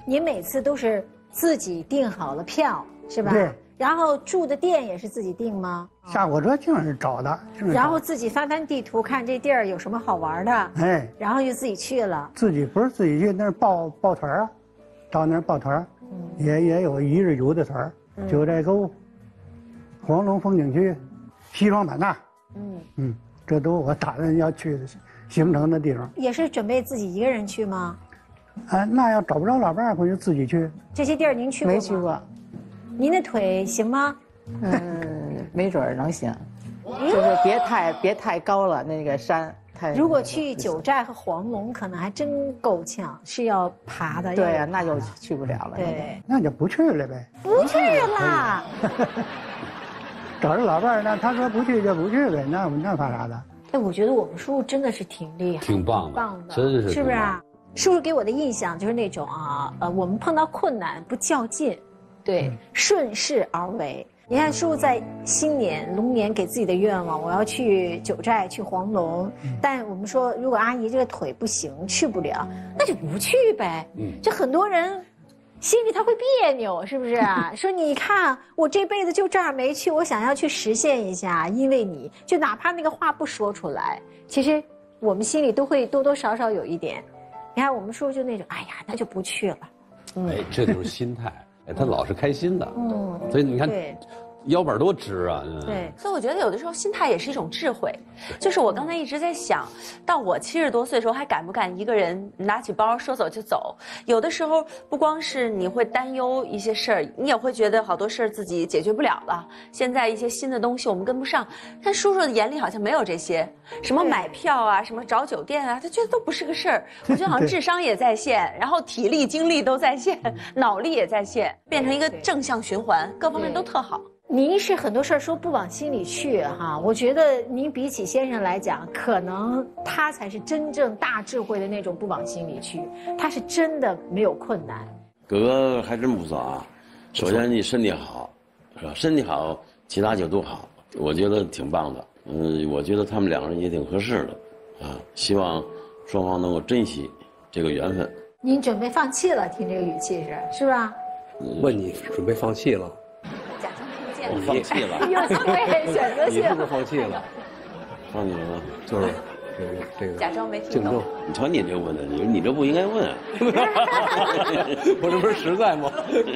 您每次都是自己订好了票是吧？ 对。 然后住的店也是自己订吗？ 下火车净是找的。 然后自己翻地图，看这地儿有什么好玩的。 哎。 然后就自己去了。 自己不是自己去那儿抱团啊，到那儿抱团，也有1日游的团，九寨沟、黄龙风景区、西双版纳。这都我打算要去的行程的地方。 也是准备自己一个人去吗？ 那要找不着老伴儿，我就自己去。 这些地儿您去过吗？ 没去过。 您的腿行吗？ 没准儿能行，就是别太高了，那个山太。 如果去九寨和黄龙，可能还真够呛，是要爬的。 对呀，那就去不了了。 对， 那就不去了呗。 不去了。 找着老伴儿，那他说不去就不去呗，那怕啥的？ 哎，我觉得我们叔叔真的是挺厉害， 挺棒的，真是。 是不是啊？叔叔给我的印象就是那种我们碰到困难不较劲。对，顺势而为。你看，叔叔在新年龙年给自己的愿望，我要去九寨，去黄龙。但我们说，如果阿姨这个腿不行，去不了，那就不去呗。这很多人心里他会别扭，是不是啊？说你看，我这辈子就这儿没去，我想要去实现一下，因为你就哪怕那个话不说出来，其实我们心里都会多多少少有一点。你看，我们叔叔就那种，哎呀，那就不去了。 哎，这就是心态。哎，他老是开心的，所以你看，腰板多直啊！ 对，所以我觉得有的时候心态也是一种智慧。就是我刚才一直在想，到我70多岁的时候，还敢不敢一个人拿起包说走就走？有的时候不光是你会担忧一些事儿，你也会觉得好多事儿自己解决不了了。现在一些新的东西我们跟不上，但叔叔的眼里好像没有这些，什么买票啊，什么找酒店啊，他觉得都不是个事儿。我觉得好像智商也在线，然后体力、精力都在线，脑力也在线，变成一个正向循环，各方面都特好。 您是很多事儿说不往心里去哈，我觉得您比起先生来讲，可能他才是真正大智慧的那种不往心里去，他是真的没有困难。 哥哥还真不错啊，首先你身体好，是吧？身体好，其他就都好，我觉得挺棒的。我觉得他们2个人也挺合适的，啊，希望双方能够珍惜这个缘分。 您准备放弃了？听这个语气是吧？ 问你准备放弃了？ 我放弃了， 有机会选择性。 你是不是放弃了？ 放弃什么？ 就是这个假装没听懂。 你瞧你这问的，你这不应该问啊！ 我这不是实在吗？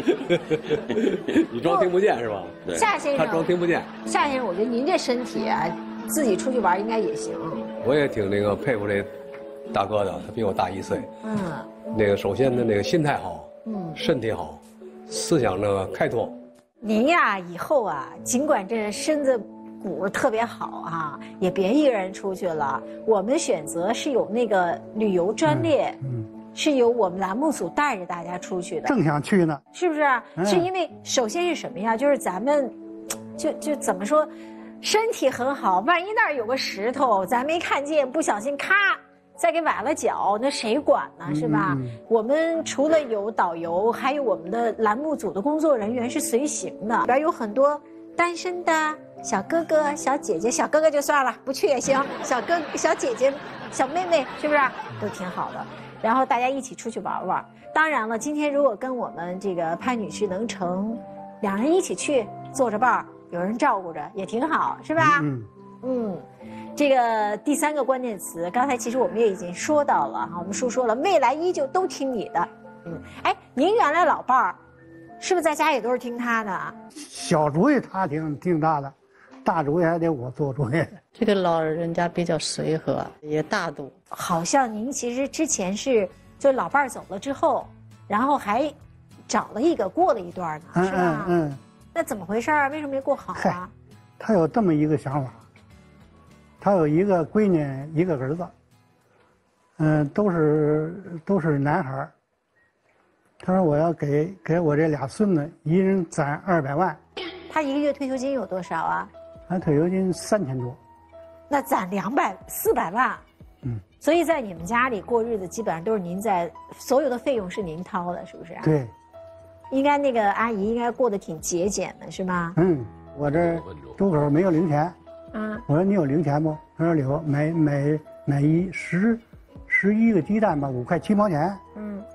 你装听不见是吧？ 对。 夏先生， 他装听不见。 夏先生，我觉得您这身体啊，自己出去玩应该也行。 我也挺佩服这大哥的，他比我大1岁。首先的心态好，身体好，思想开拓。 您呀，以后啊，尽管这身子骨特别好啊，也别一个人出去了。我们选择是有那个旅游专列，是由我们栏目组带着大家出去的。 正想去呢， 是不是？是因为首先是什么呀？就是咱们，就怎么说，身体很好，万一那儿有个石头，咱没看见，不小心咔。再给崴了脚，那谁管呢？是吧？我们除了有导游，还有我们的栏目组的工作人员是随行的，里边有很多单身的小哥哥、小姐姐，小哥哥就算了，不去也行。小哥、小姐姐、小妹妹，是不是都挺好的？然后大家一起出去玩玩。当然了，今天如果跟我们这个潘女士能成，2人一起去，做着伴儿，有人照顾着也挺好，是吧？这个第3个关键词，刚才其实我们也已经说到了哈，我们叔说了，未来依旧都听你的。哎，您原来老伴儿，是不是在家也都是听他的啊？ 小主意他听他的，大主意还得我做主意。 这个老人家比较随和，也大度。 好像您其实之前是就老伴儿走了之后，然后还找了一个过了一段呢，是吧？那怎么回事啊？为什么没过好啊？ 他有这么一个想法。他有一个闺女，一个儿子，都是男孩。他说我要给我这俩孙子一人攒200万。 他一个月退休金有多少啊？ 他退休金3000多。那攒400万。所以在你们家里过日子，基本上都是您在，所有的费用是您掏的，是不是啊？ 对。 应该那个阿姨应该过得挺节俭的，是吗？ 我这周口没有零钱。我说你有零钱不？他说有，买11个鸡蛋吧，5块7毛钱。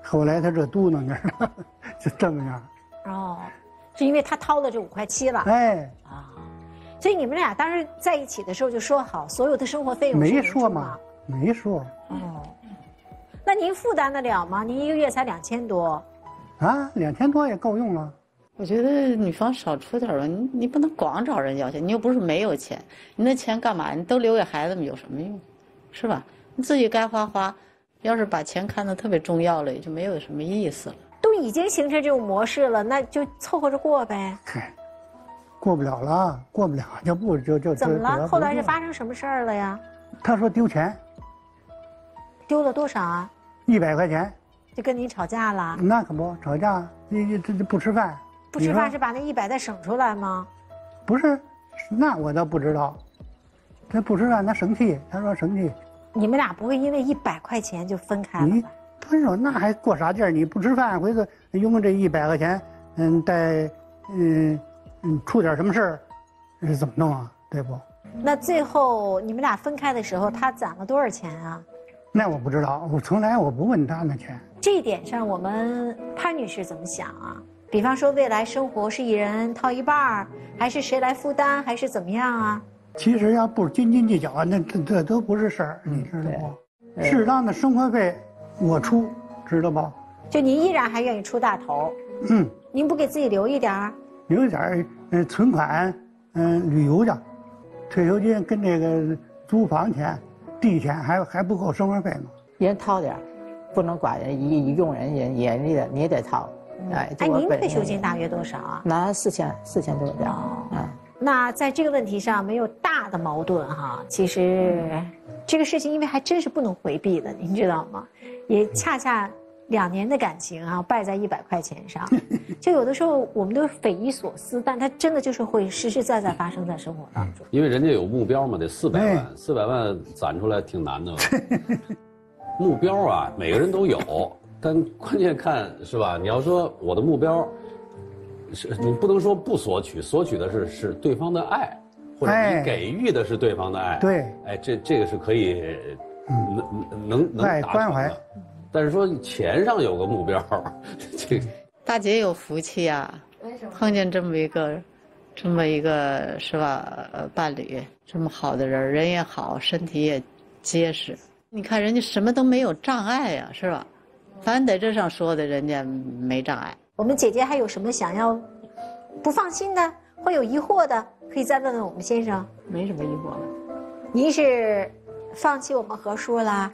后来他这嘟囔着了，就这么样。 哦，是因为他掏了这5块7了。 哎， 啊，所以你们俩当时在一起的时候就说好，所有的生活费用没说嘛，没说。 哦，那您负担得了吗？您1个月才2000多。 啊，2000多也够用了。 我觉得女方少出点吧，你不能光找人要钱，你又不是没有钱，你那钱干嘛？你都留给孩子们有什么用，是吧？你自己该花花，要是把钱看得特别重要了，也就没有什么意思了。 都已经形成这种模式了，那就凑合着过呗。 过不了了，过不了就不就怎么了？后来是发生什么事儿了呀？ 他说丢钱。 丢了多少啊 ？100块钱。 就跟您吵架了？ 那可不，吵架这不吃饭。 不吃饭是把那100再省出来吗？ 不是，那我倒不知道。他不吃饭，他生气，他说生气。 你们俩不会因为100块钱就分开了吧？ 分手那还过啥劲儿？你不吃饭，回头用这100块钱，再出点什么事儿，是怎么弄啊？对不？ 那最后你们俩分开的时候，他攒了多少钱啊？ 那我不知道，我从来我不问他那钱。 这一点上，我们潘女士怎么想啊？比方说，未来生活是一人掏一半，还是谁来负担，还是怎么样啊？ 其实要不斤斤计较，那这都不是事儿，你知道不？适当的生活费我出，知道不？ 就您依然还愿意出大头？ 嗯。 您不给自己留一点儿？ 留一点儿，存款，旅游去，退休金跟这个租房钱、地钱还不够生活费吗？ 人掏点儿，不能管人一用人你也得掏。 哎，您退休金大约多少啊？ 拿4000多点儿。 那在这个问题上没有大的矛盾哈。其实这个事情因为还真是不能回避的，您知道吗？也恰恰2年的感情啊败在100块钱上，就有的时候我们都匪夷所思，但它真的就是会实实在在发生在生活当中。 因为人家有目标嘛，得400万，400万攒出来挺难的。目标啊，每个人都有，但关键看是吧？你要说我的目标，你不能说不索取，索取的是对方的爱，或者你给予的是对方的爱。 对， 哎，这个是可以能达成的。但是说钱上有个目标，这个大姐有福气啊，碰见这么一个是吧？伴侣这么好的人，人也好，身体也结实。你看人家什么都没有障碍呀，是吧？凡在这上说的，人家没障碍。 我们姐姐还有什么想要不放心的，会有疑惑的，可以再问问我们先生。 没什么疑惑了。 您是放弃我们何叔啦？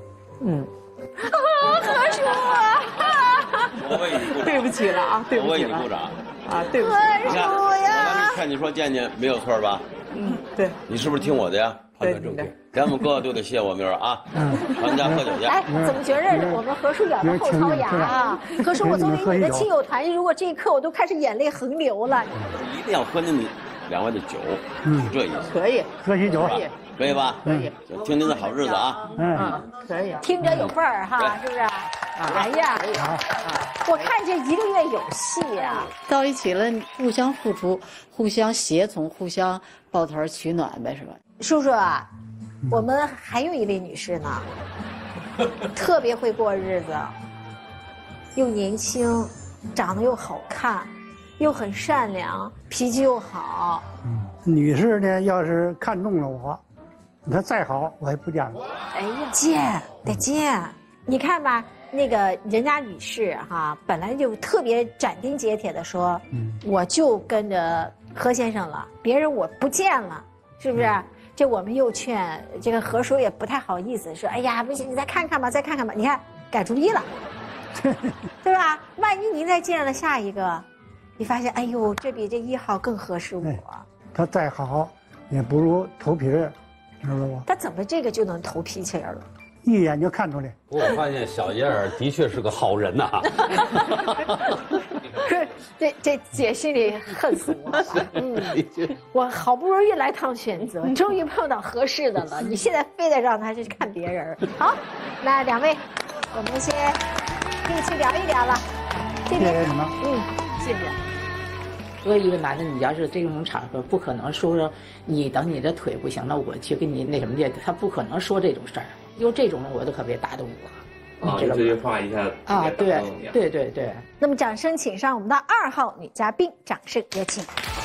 何叔啊！ 我为你鼓掌。 对不起了啊，对不起了。 我为你鼓掌。 啊，对不起。 何叔呀！我当时劝你说健健没有错吧？ 对。 你是不是听我的呀？判断正确。咱们哥哥都得谢我名儿啊！咱们家喝酒去。 哎，怎么觉着我们何叔咬着后槽牙啊？何叔，我作为你的亲友团，如果这一刻我都开始眼泪横流了。 一定要喝您2位的酒，是这意思。 可以， 喝喜酒。 可以吧？ 可以。 听您的好日子啊！ 可以。 听着有份儿哈，是不是？哎呀，我看这1个月有戏啊！ 到一起了，互相付出，互相协同，互相抱团取暖呗，是吧？ 叔叔啊，我们还有一位女士呢，特别会过日子，又年轻，长得又好看，又很善良，脾气又好。 女士呢，要是看中了我，她再好我也不见了。 哎呀，得见。你看吧，那个人家女士哈，本来就特别斩钉截铁的说，我就跟着何先生了，别人我不见了，是不是？这我们又劝这个何叔也不太好意思，说哎呀不行，你再看看吧，再看看吧。你看改主意了，对吧？万一您再见了下一个，你发现哎呦，这比这1号更合适我。 他再好，也不如头皮儿，知道不？ 他怎么这个就能投脾气人了？ 一眼就看出来。 不过我发现小叶儿的确是个好人呐。 这姐心里恨死我了。我好不容易来趟选择，终于碰到合适的了，你现在非得让他去看别人。好，那2位，我们先可以去聊一聊了。谢谢你们。 谢谢。作为一个男的，你要是这种场合，不可能说你等你这腿不行了，我去跟你那什么去，他不可能说这种事儿。就这种人，我都特别打动我。 啊，这句话一下啊，对对对对。 那么掌声请上我们的2号女嘉宾，掌声有请。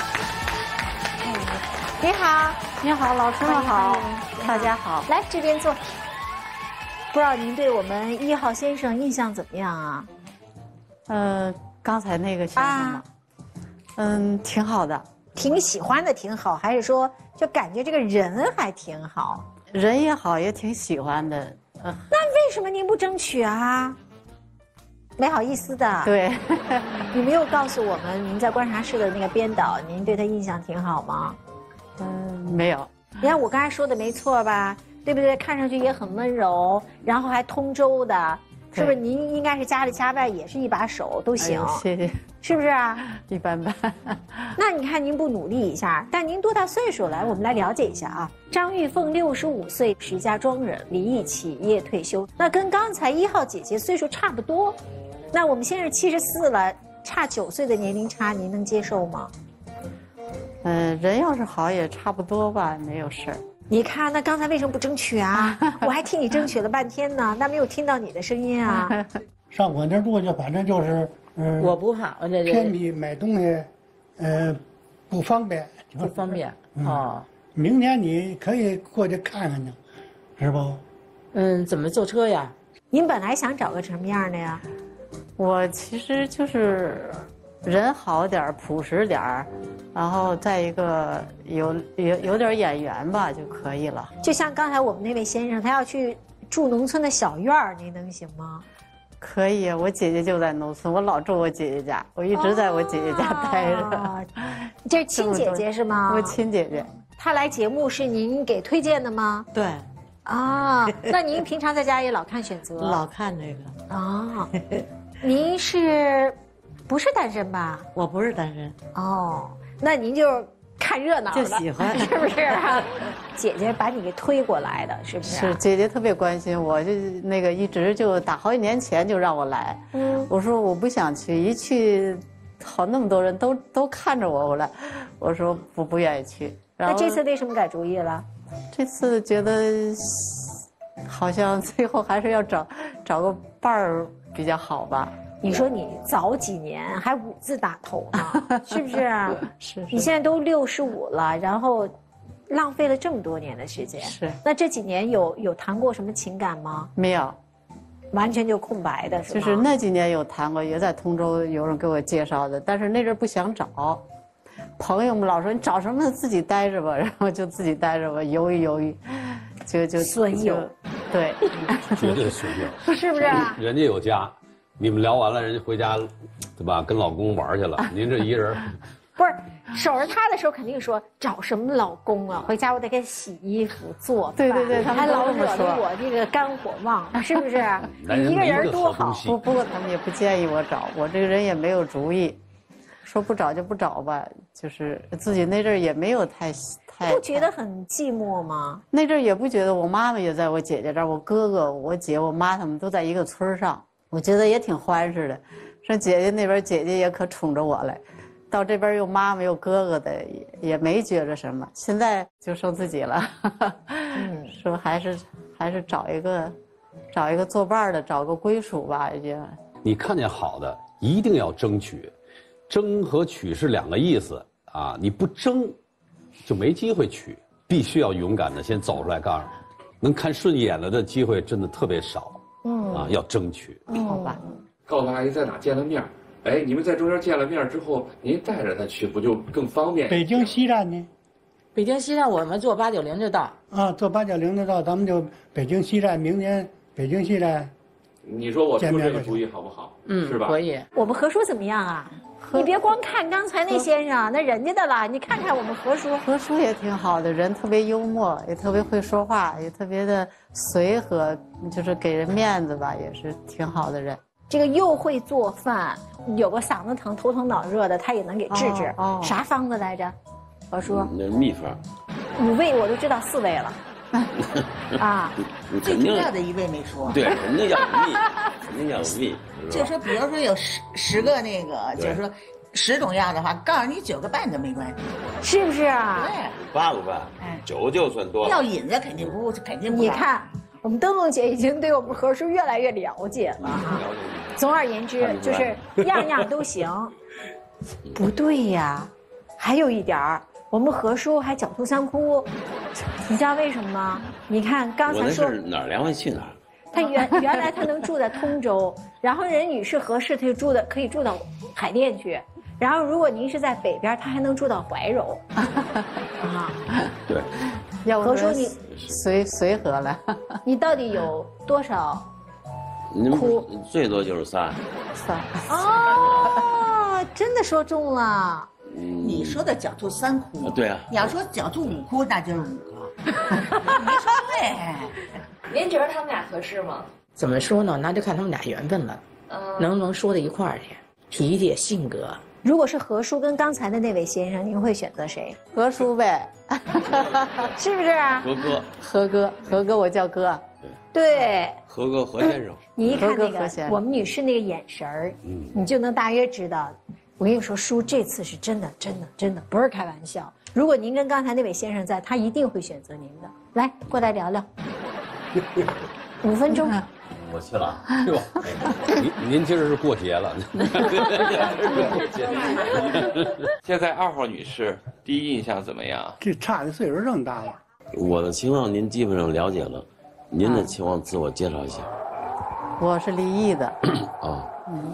你好， 你好，老师们好，大家好， 来这边坐。不知道您对我们1号先生印象怎么样啊？ 刚才那个先生嘛，挺好的， 挺喜欢的，挺好，还是说就感觉这个人还挺好？ 人也好，也挺喜欢的。 那为什么您不争取啊？没好意思的。 对， 你没有告诉我们您在观察室的那个编导，您对他印象挺好吗？ 没有。 你看我刚才说的没错吧？对不对？看上去也很温柔，然后还通州的，是不是？您应该是家里家外也是一把手都行。 谢谢。 是不是啊？ 一般般。 那你看您不努力一下，但您多大岁数来？我们来了解一下啊。张玉凤65岁，石家庄人，离异企业退休。那跟刚才1号姐姐岁数差不多。那我们现在是74了，差9岁的年龄差，您能接受吗？ 人要是好也差不多吧，没有事儿。 你看，那刚才为什么不争取啊？我还替你争取了半天呢，那没有听到你的声音啊。 上我那住就反正就是， 我不怕， 偏僻买东西，不方便。 不方便哦。 明年你可以过去看看去，是不？ 怎么坐车呀？ 您本来想找个什么样的呀？ 我其实就是人好点儿，朴实点儿，然后再一个有点眼缘吧就可以了。 就像刚才我们那位先生，他要去住农村的小院儿，您能行吗？ 可以，我姐姐就在农村，我老住我姐姐家，我一直在我姐姐家待着。 这是亲姐姐是吗？ 我亲姐姐。 她来节目是您给推荐的吗？ 对。 啊，那您平常在家也老看选择？ 老看这个。 啊，您不是单身吧？ 我不是单身。 哦，那您就看热闹就喜欢， 是不是啊？姐姐把你给推过来的，是不是？ 是姐姐特别关心我，就那个一直就打好几年前就让我来。我说我不想去，一去，好那么多人都看着我来，我说不愿意去。 那这次为什么改主意了？ 这次觉得好像最后还是要找个伴儿比较好吧。 你说你早几年还5字打头呢，是不是？ 是。 你现在都65了，然后浪费了这么多年的时间。 是。 那这几年有谈过什么情感吗？ 没有， 完全就空白的是吗？ 就是那几年有谈过，也在通州有人给我介绍的，但是那阵不想找。朋友们老说你找什么自己待着吧，然后就自己待着吧，犹豫，就损友。 对， 绝对损友， 是不是？ 人家有家。你们聊完了，人家回家，对吧？跟老公玩去了。您这一人， 不是守着他的时候，肯定说找什么老公啊？回家我得给洗衣服、做饭。 对，他们还老惹得我这个肝火旺，是不是？你一个人多好。 不过他们也不建议我找，我这个人也没有主意，说不找就不找吧。就是自己那阵儿也没有太。 不觉得很寂寞吗？ 那阵儿也不觉得，我妈妈也在我姐姐这儿，我哥哥、我姐、我妈他们都在一个村上。我觉得也挺欢实的，上姐姐那边，姐姐也可宠着我来，到这边又妈妈又哥哥的，也没觉着什么。现在就剩自己了，说还是找一个作伴的，找个归属吧，也。 你看见好的一定要争取，争和取是2个意思啊！你不争，就没机会取，必须要勇敢的先走出来，告诉能看顺眼了的机会真的特别少。要争取， 好吧。 告诉阿姨在哪见了面，哎，你们在中间见了面之后，您带着他去，不就更方便？ 北京西站呢？ 北京西站我们坐890就到。 啊，坐890就到，咱们就北京西站，明年北京西站。 你说我出这个主意好不好？是吧？ 可以。 我们何叔怎么样啊？你别光看刚才那先生，那人家的了，你看看我们何叔。 何叔也挺好的，人特别幽默，也特别会说话，也特别的随和，就是给人面子吧，也是挺好的人。 这个又会做饭，有个嗓子疼、头疼脑热的，他也能给治治。啥方子来着？何叔？ 那秘方。 5味我都知道4味了。啊， 最重要的1味没说。 对，肯定要秘，肯定要有秘。 就说，比如说有10个那个，就是说10种药的话，告诉你9个半都没关系， 是不是啊？ 对 ，8个半，9就算多了。 药引子肯定不。 你看， 我们灯笼姐已经对我们何叔越来越了解了啊。总而言之，就是样样都行。不对呀，还有一点儿，我们何叔还狡兔三窟，你知道为什么吗？你看刚才说我那是哪儿凉快去哪儿。 他原来他能住在通州，然后人女士合适，他就可以住到海淀去。然后如果您是在北边，他还能住到怀柔。啊， 对。 要不何叔你随和了。 你到底有多少？ 哭最多就是3。 哦，真的说中了。 你说的狡兔3窟。 对啊。 你要说狡兔5窟，那就是5个。没说对。 您觉得他们俩合适吗？ 怎么说呢？那就看他们俩缘分了，能不能说到一块儿去，脾气、性格。 如果是何叔跟刚才的那位先生，您会选择谁？ 何叔呗， 是不是？ 何哥，我叫哥。 对。 何哥何先生。 你一看那个我们女士那个眼神儿，你就能大约知道。我跟你说，叔这次是真的不是开玩笑。如果您跟刚才那位先生在，他一定会选择您的。来，过来聊聊。5分钟。 我去了，是吧？您今儿是过节了。 现在2号女士第一印象怎么样？ 这差的岁数这么大了。 我的情况您基本上了解了，您的情况自我介绍一下。 我是离异的。 啊。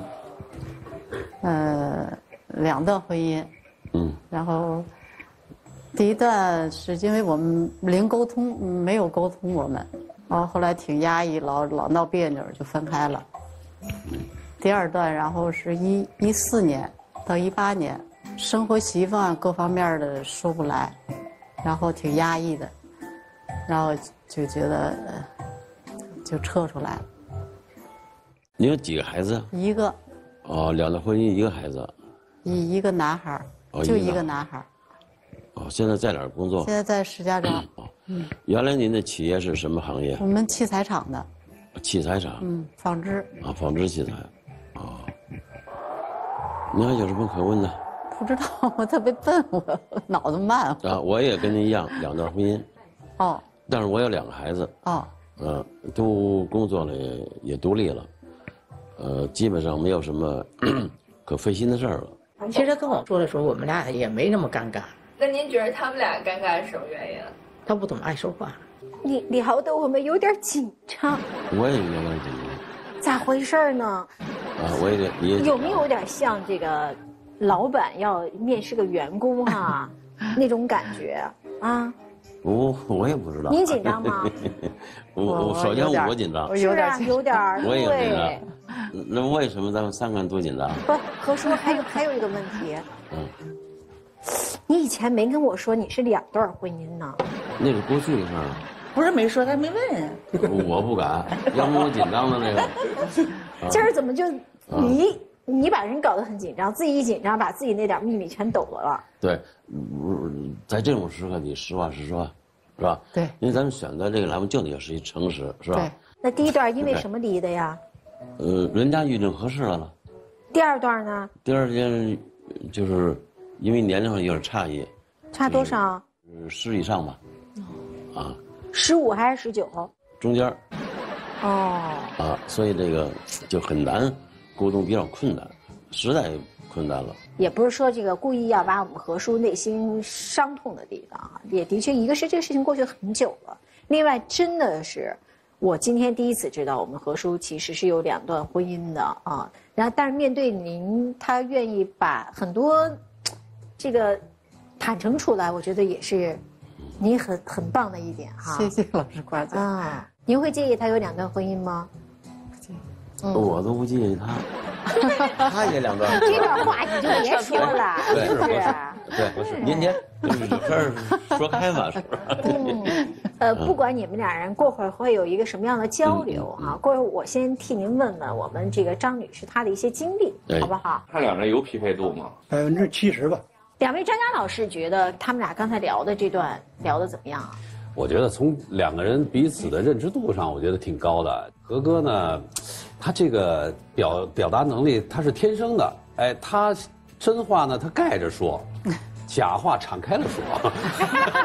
2段婚姻。然后第一段是因为我们零沟通，没有沟通我们。然后后来挺压抑，老闹别扭，就分开了。第2段，然后是14年到18年，生活习惯各方面的说不来，然后挺压抑的，然后就觉得就撤出来了。 你有几个孩子 ？1个。 哦，2段婚姻1个孩子。 一个男孩，就1个男孩。 哦，现在在哪儿工作？ 现在在石家庄。 原来您的企业是什么行业？ 我们器材厂的。 器材厂。 纺织。 啊，纺织器材。啊。你还有什么可问的？ 不知道，我特别笨，我脑子慢。 啊，我也跟您一样，2段婚姻。 哦。 但是我有2个孩子。 哦。 都工作了，也独立了，基本上没有什么可费心的事儿了。 其实他跟我说的时候，我们俩也没那么尴尬。 那您觉得他们俩尴尬是什么原因？ 他不怎么爱说话。 你聊得我们有点紧张。 我也有点紧张。 咋回事呢？ 啊，我也有没有点像这个老板要面试个员工啊那种感觉啊？ 我也不知道。 您紧张吗？ 我首先我紧张。 是啊，有点儿。 我也紧张。那为什么咱们3个人都紧张？ 不，何叔还有一个问题。你以前没跟我说你是2段婚姻呢？ 那是过去的事儿。 不是没说，他没问。 我不敢，要不我紧张的那个。 今儿怎么就你把人搞得很紧张，自己一紧张，把自己那点秘密全抖了。 对，在这种时刻你实话实说，是吧？ 对。 因为咱们选择这个栏目就得是一诚实，是吧？ 对。那第1段因为什么离的呀？ 人家预定合适了。 第2段呢？ 第2件就是因为年龄上有点差异。 差多少 ？10以上吧。啊。 15还是19？ 中间。 哦。 啊，所以这个就很难沟通，比较困难，实在困难了。 也不是说这个故意要把我们何叔内心伤痛的地方啊，也的确，一个是这个事情过去很久了，另外真的是我今天第一次知道我们何叔其实是有2段婚姻的啊。然后，但是面对您，他愿意把很多这个坦诚出来，我觉得也是您很棒的一点哈。 谢谢老师夸奖啊。您会介意他有2段婚姻吗？ 我都不介意他也2段。 这段话你就别说了，是不是？ 对，您就是这儿说开嘛，是吧？ 不管你们2人过会儿会有一个什么样的交流啊，过会儿我先替您问问我们这个张女士她的一些经历，好不好？ 他2人有匹配度吗 ？70%吧。 2位专家老师觉得他们俩刚才聊的这段聊得怎么样啊？ 我觉得从2个人彼此的认知度上，我觉得挺高的。何哥呢，他这个表达能力他是天生的，哎，他真话呢他盖着说，假话敞开了说。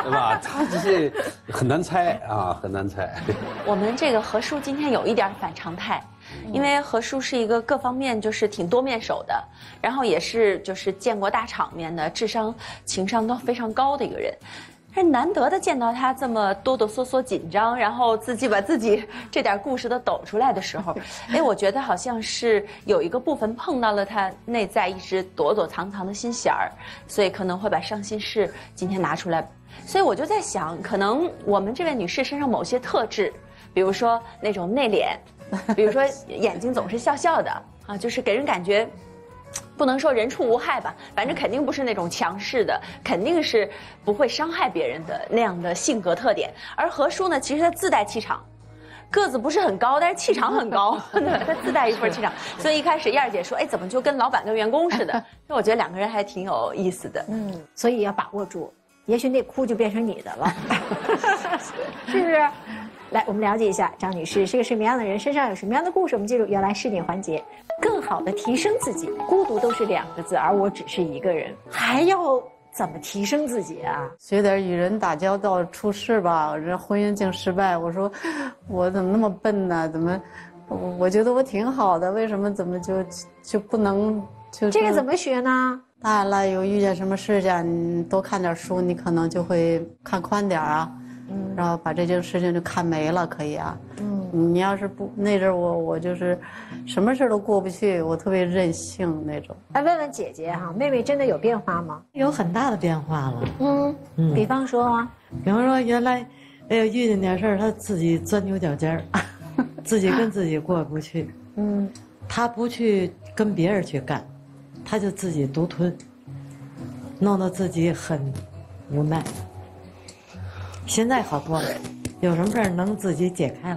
对吧？他这很难猜啊，很难猜。 我们这个何叔今天有一点反常态，因为何叔是一个各方面就是挺多面手的，然后也是就是见过大场面的，智商、情商都非常高的一个人。但是难得的见到他这么哆哆嗦嗦、紧张，然后自己把自己这点故事都抖出来的时候，哎，我觉得好像是有一个部分碰到了他内在一直躲躲藏藏的心弦儿，所以可能会把伤心事今天拿出来。所以我就在想，可能我们这位女士身上某些特质，比如说那种内敛，比如说眼睛总是笑笑的啊，就是给人感觉。不能说人畜无害吧，反正肯定不是那种强势的，肯定是不会伤害别人的那样的性格特点。而何叔呢，其实他自带气场，个子不是很高，但是气场很高，对，他自带一份气场。所以一开始燕儿姐说，哎，怎么就跟老板跟员工似的？那我觉得两个人还挺有意思的。 所以要把握住，也许那哭就变成你的了，是不是？来，我们了解一下张女士是个什么样的人，身上有什么样的故事。我们进入原来试点环节，更好的提升自己。孤独都是2个字，而我只是一个人，还要怎么提升自己啊？ 学点与人打交道、处事吧。这婚姻竟失败，我说我怎么那么笨呢？怎么？我觉得我挺好的，为什么怎么就不能就？ 这个怎么学呢？ 当然了，有遇见什么事情，你多看点书，你可能就会看宽点啊。然后把这件事情就看没了，可以啊。你要是不那阵我就是什么事都过不去，我特别任性那种。 来问问姐姐哈，妹妹真的有变化吗？ 有很大的变化了。 比方说， 原来，遇见点事儿，她自己钻牛角尖儿，自己跟自己过不去。她不去跟别人去干，她就自己独吞，弄得自己很无奈。现在好多了，有什么事儿能自己解开了。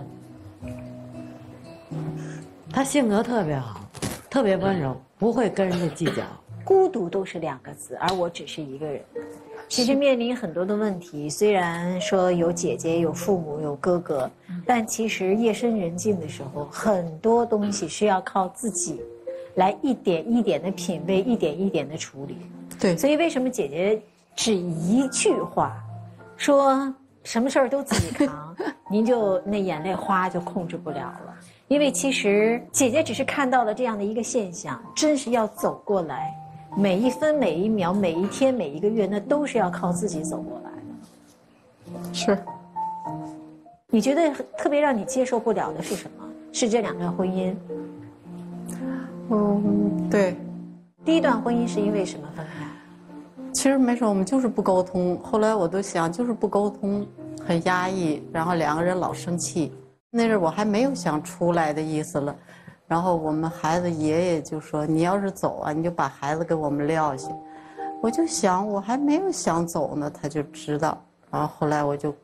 他性格特别好，特别温柔，不会跟人家计较。 孤独都是2个字，而我只是一个人。其实面临很多的问题，虽然说有姐姐、有父母、有哥哥，但其实夜深人静的时候，很多东西是要靠自己来一点一点的品味，一点一点的处理。 对， 所以为什么姐姐只一句话，说什么事儿都自己扛，您就那眼泪花就控制不了了。因为其实姐姐只是看到了这样的一个现象，真是要走过来，每一分每一秒每一天每一个月，那都是要靠自己走过来的。 是。 你觉得特别让你接受不了的是什么？是这2段婚姻？ 对。 第一段婚姻是因为什么分开？ 其实没什么，我们就是不沟通。后来我都想，就是不沟通，很压抑，然后2个人老生气。那阵我还没有想出来的意思了，然后我们孩子爷爷就说：“你要是走啊，你就把孩子给我们撂下。”我就想，我还没有想走呢，他就知道。然后后来我就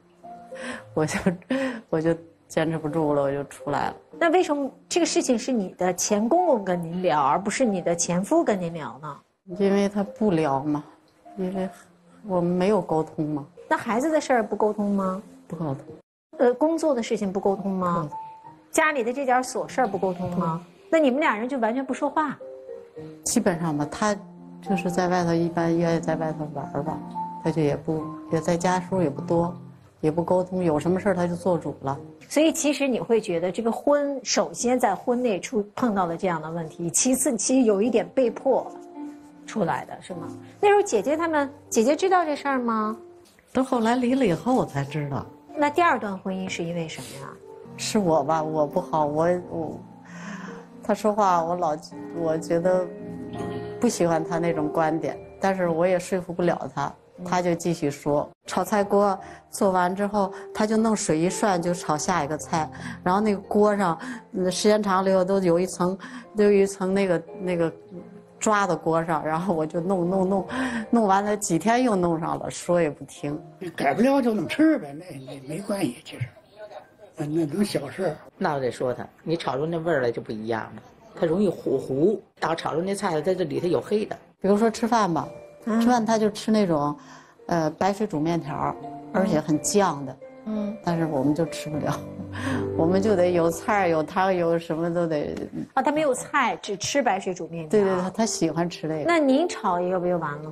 坚持不住了，我就出来了。 那为什么这个事情是你的前公公跟您聊，而不是你的前夫跟您聊呢？ 因为他不聊嘛，因为我们没有沟通嘛。 那孩子的事儿不沟通吗？ 不沟通。 工作的事情不沟通吗？家里的这点琐事儿不沟通吗？那你们2人就完全不说话？ 基本上吧，他就是在外头一般愿意在外头玩吧，他就也在家时候也不多，也不沟通，有什么事儿他就做主了。 所以其实你会觉得这个婚，首先在婚内碰到了这样的问题，其次其实有一点被迫出来的是吗？那时候姐姐知道这事儿吗？ 都后来离了以后我才知道。 那第2段婚姻是因为什么呀？ 是我吧，我不好，他说话我觉得不喜欢他那种观点，但是我也说服不了他，他就继续说。炒菜锅做完之后，他就弄水一涮就炒下一个菜，然后那个锅上，时间长了以后都有一层那个抓到锅上，然后我就弄完了，几天又弄上了，说也不听。 改不了就那么吃呗，那没关系，其实，那都小事。 那我得说他，你炒出那味儿来就不一样了，它容易糊，到炒出那菜在这里头有黑的。 比如说吃饭吧，吃饭他就吃那种，白水煮面条，而且很酱的。但是我们就吃不了，我们就得有菜有汤有什么都得。 他没有菜，只吃白水煮面条。 对，他喜欢吃那个。 那您炒一个不就完了吗？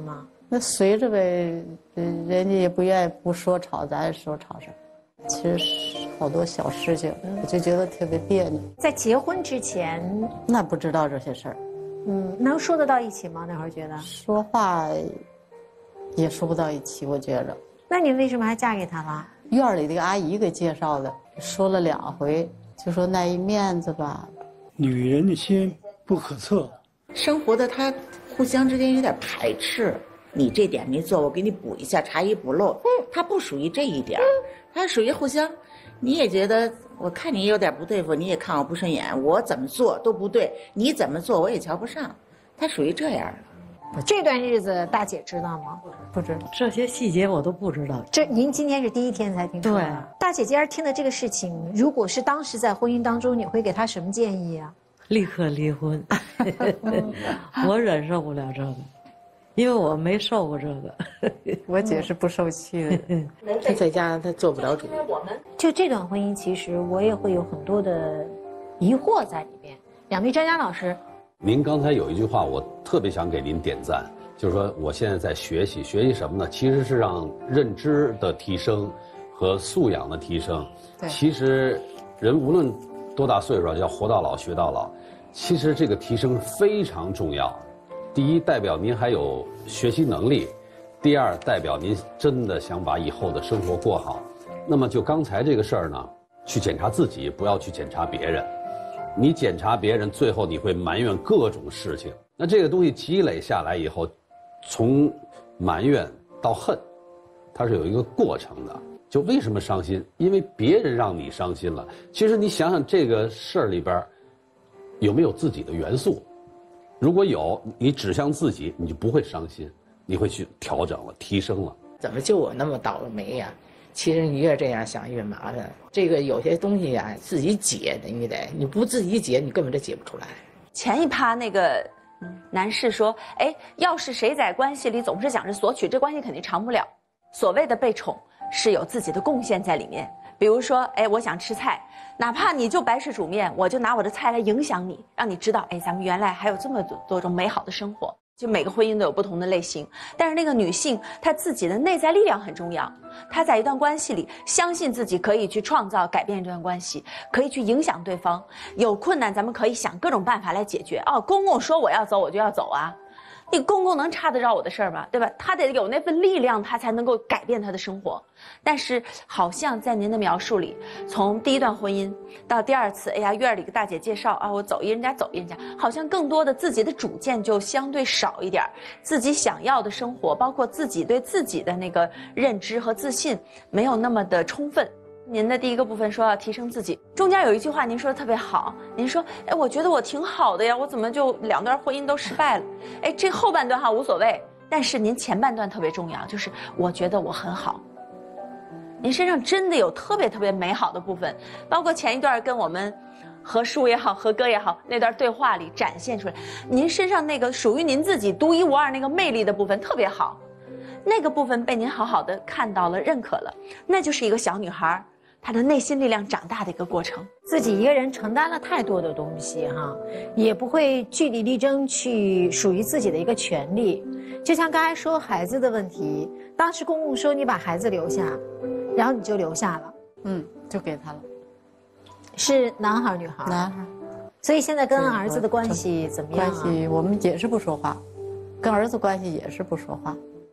那随着呗，人家也不愿意不说吵，咱也说吵什么。其实好多小事情，我就觉得特别别扭。 在结婚之前， 那不知道这些事儿。 能说得到一起吗？那会儿觉得说话也说不到一起，我觉着。 那你为什么还嫁给他了？ 院里的阿姨给介绍的，说了2回，就说那一面子吧。 女人的心不可测， 生活的他互相之间有点排斥。你这点没做，我给你补一下，查一补漏。他不属于这一点，他属于互相。你也觉得我看你有点不对付，你也看我不顺眼，我怎么做都不对，你怎么做我也瞧不上，他属于这样的。 这段日子大姐知道吗？ 不知道， 这些细节我都不知道。 这您今天是第一天才听说的。 对， 大姐今儿听的这个事情，如果是当时在婚姻当中，你会给她什么建议啊？ 立刻离婚，我忍受不了这个，因为我没受过这个。 我姐是不受气的， 她在家她做不了主。 就这段婚姻，其实我也会有很多的疑惑在里面。两位专家老师， 您刚才有一句话，我特别想给您点赞，就是说我现在在学习什么呢？其实是让认知的提升和素养的提升。其实人无论多大岁数，要活到老学到老。其实这个提升非常重要。第一，代表您还有学习能力；第二，代表您真的想把以后的生活过好。那么就刚才这个事儿呢，去检查自己，不要去检查别人。你检查别人，最后你会埋怨各种事情。那这个东西积累下来以后，从埋怨到恨，它是有一个过程的。就为什么伤心？因为别人让你伤心了。其实你想想这个事儿里边，有没有自己的元素？如果有，你指向自己，你就不会伤心，你会去调整了，提升了。 怎么就我那么倒了霉呀？其实你越这样想越麻烦。这个有些东西呀，自己解的，你不自己解，你根本就解不出来。 前一趴那个男士说：“哎，要是谁在关系里总是想着索取，这关系肯定长不了。所谓的被宠，是有自己的贡献在里面。比如说，哎，我想吃菜，哪怕你就白吃煮面，我就拿我的菜来影响你，让你知道，哎，咱们原来还有这么多种美好的生活。”就每个婚姻都有不同的类型，但是那个女性她自己的内在力量很重要。她在一段关系里相信自己可以去创造改变这段关系，可以去影响对方。有困难咱们可以想各种办法来解决。哦，公公说我要走我就要走啊，你公公能插得着我的事儿吗？对吧？他得有那份力量，他才能够改变他的生活。但是好像在您的描述里，从第一段婚姻到第二次，哎呀，院里个大姐介绍啊，我走一人家走一人家，好像更多的自己的主见就相对少一点，自己想要的生活，包括自己对自己的那个认知和自信，没有那么的充分。您的第一个部分说要提升自己，中间有一句话您说的特别好，您说，哎，我觉得我挺好的呀，我怎么就2段婚姻都失败了？哎，这后半段哈无所谓，但是您前半段特别重要，就是我觉得我很好。您身上真的有特别特别美好的部分，包括前一段跟我们何叔也好，何哥也好，那段对话里展现出来，您身上那个属于您自己独一无二那个魅力的部分特别好，那个部分被您好好的看到了、认可了，那就是一个小女孩她的内心力量长大的一个过程。 自己一个人承担了太多的东西哈，也不会据理力争去属于自己的一个权利。就像刚才说孩子的问题，当时公公说你把孩子留下，然后你就留下了， 就给他了。 是男孩女孩？ 男孩。 所以现在跟儿子的关系怎么样啊？ 关系我们也是不说话，跟儿子关系也是不说话，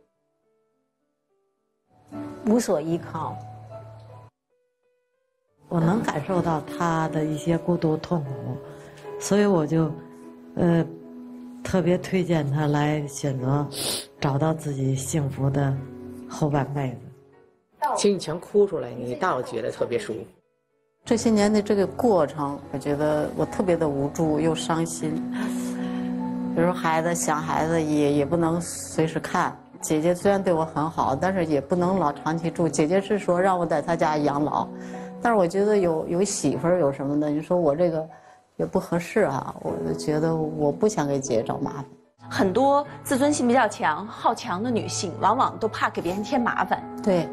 无所依靠。 我能感受到他的一些孤独痛苦，所以我就，特别推荐他来选择找到自己幸福的后半辈子。 其实你全哭出来，你倒觉得特别舒服。 这些年的这个过程，我觉得我特别的无助又伤心。比如孩子想孩子也不能随时看。姐姐虽然对我很好，但是也不能老长期住。姐姐是说让我在她家养老。但是我觉得有媳妇儿有什么的，你说我这个也不合适啊，我就觉得我不想给姐姐找麻烦。 很多自尊心比较强、好强的女性，往往都怕给别人添麻烦。 对，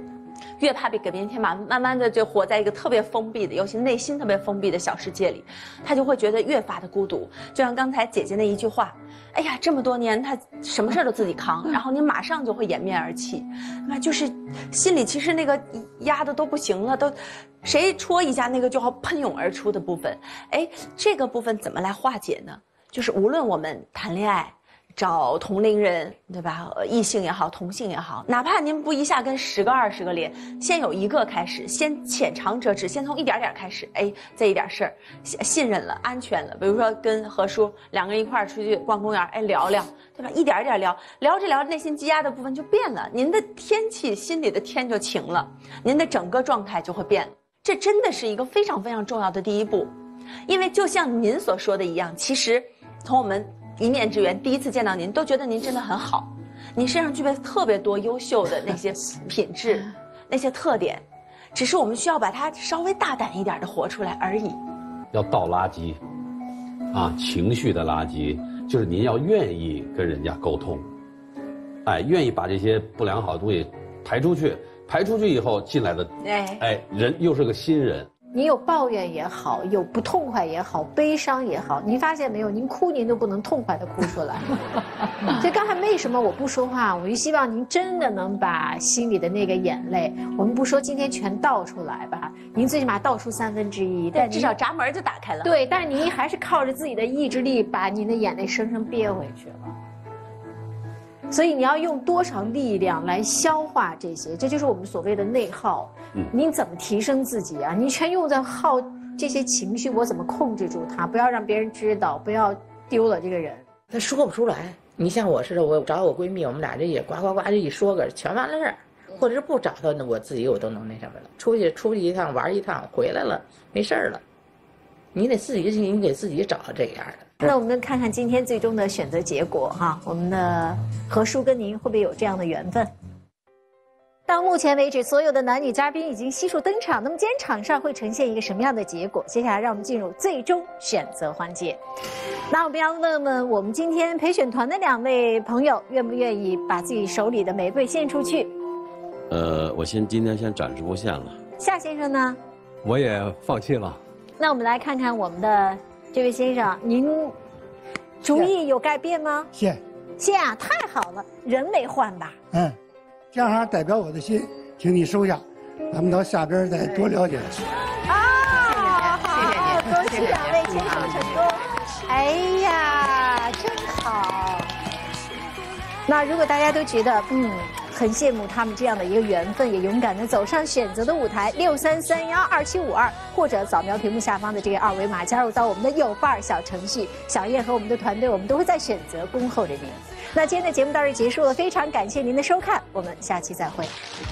越怕被改变天马，慢慢的就活在一个特别封闭的，尤其内心特别封闭的小世界里，他就会觉得越发的孤独。就像刚才姐姐那一句话，哎呀，这么多年他什么事都自己扛，然后你马上就会掩面而泣，那就是心里其实那个压的都不行了，都谁戳一下那个就要喷涌而出的部分，哎，这个部分怎么来化解呢？就是无论我们谈恋爱。找同龄人，对吧？异性也好，同性也好，哪怕您不一下跟10个、20个连，先有一个开始，先浅尝辄止，先从一点点开始，哎，这一点事儿，信任了，安全了。比如说跟何叔2个人一块儿出去逛公园，哎，聊聊，对吧？一点一点聊，聊着聊着，内心积压的部分就变了，您的天气，心里的天就晴了，您的整个状态就会变了。这真的是一个非常非常重要的第一步，因为就像您所说的一样，其实从我们一面之缘，第一次见到您，都觉得您真的很好，您身上具备特别多优秀的那些品质，那些特点，只是我们需要把它稍微大胆一点的活出来而已。 要倒垃圾，啊，情绪的垃圾，就是您要愿意跟人家沟通，哎，愿意把这些不良好的东西排出去，排出去以后进来的，哎，人又是个新人。 你有抱怨也好，有不痛快也好，悲伤也好，您发现没有？您哭您都不能痛快的哭出来。所以刚才为什么我不说话？我就希望您真的能把心里的那个眼泪，我们不说今天全倒出来吧，您最起码倒出1/3，但至少闸门就打开了。 对，但是您还是靠着自己的意志力，把您的眼泪生生憋回去了。所以你要用多少力量来消化这些？这就是我们所谓的内耗。您怎么提升自己啊？您全用在耗这些情绪，我怎么控制住它？不要让别人知道，不要丢了这个人。 他说不出来。你像我似的，我找我闺蜜，我们俩这也呱呱呱这一说个全完了事儿。或者是不找他呢，我自己我都能那什么了。出去一趟玩一趟，回来了没事儿了。你得自己，你给自己找这样的。 那我们看看今天最终的选择结果哈，我们的何叔跟您会不会有这样的缘分？到目前为止，所有的男女嘉宾已经悉数登场。那么今天场上会呈现一个什么样的结果？接下来让我们进入最终选择环节。那我们要问问我们今天陪选团的2位朋友，愿不愿意把自己手里的玫瑰献出去？ 我今天先暂时不献了。 夏先生呢？ 我也放弃了。 那我们来看看我们的这位先生，您主意有改变吗？ 献啊，太好了，人没换吧？ 这样代表我的心，请你收下，咱们到下边再多了解。 好，恭喜2位牵手成功。哎呀，真好。那如果大家都觉得很羡慕他们这样的一个缘分，也勇敢地走上选择的舞台，63312752，或者扫描屏幕下方的这个2维码，加入到我们的有伴小程序。小叶和我们的团队，我们都会在选择恭候着您。那今天的节目到这结束了，非常感谢您的收看，我们下期再会。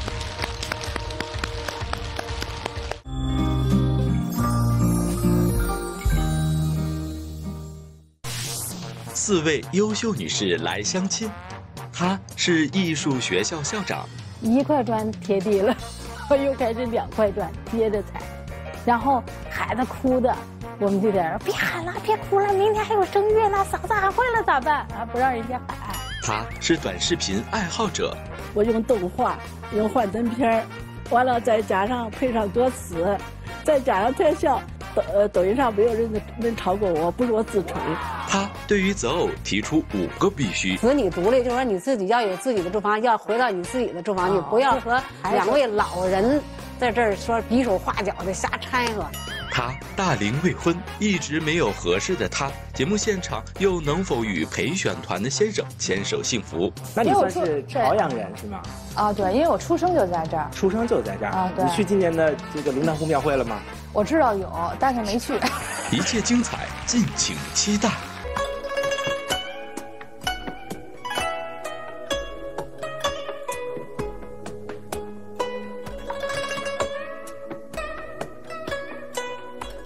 4位优秀女士来相亲，她是艺术学校校长。 1块砖贴地了，我又开始2块砖接着踩，然后孩子哭的，我们就在这别喊了，别哭了，明天还有声乐呢，嫂子喊坏了咋办啊？不让人家喊。 她是短视频爱好者， 我用动画，用幻灯片，完了再加上配上歌词，再加上特效。抖音上没有人能超过我，不是我自吹。 他对于择偶提出5个必须： 子女独立，就是说你自己要有自己的住房，要回到你自己的住房，你不要和2位老人在这儿说比手画脚的瞎掺和。 他大龄未婚，一直没有合适的他，节目现场又能否与陪选团的先生牵手幸福？ 那你算是朝阳人是吗？ 啊，对，因为我出生就在这儿。 出生就在这儿啊？对。 你去今年的这个龙潭湖庙会了吗？ 我知道有，但是没去。 一切精彩，敬请期待。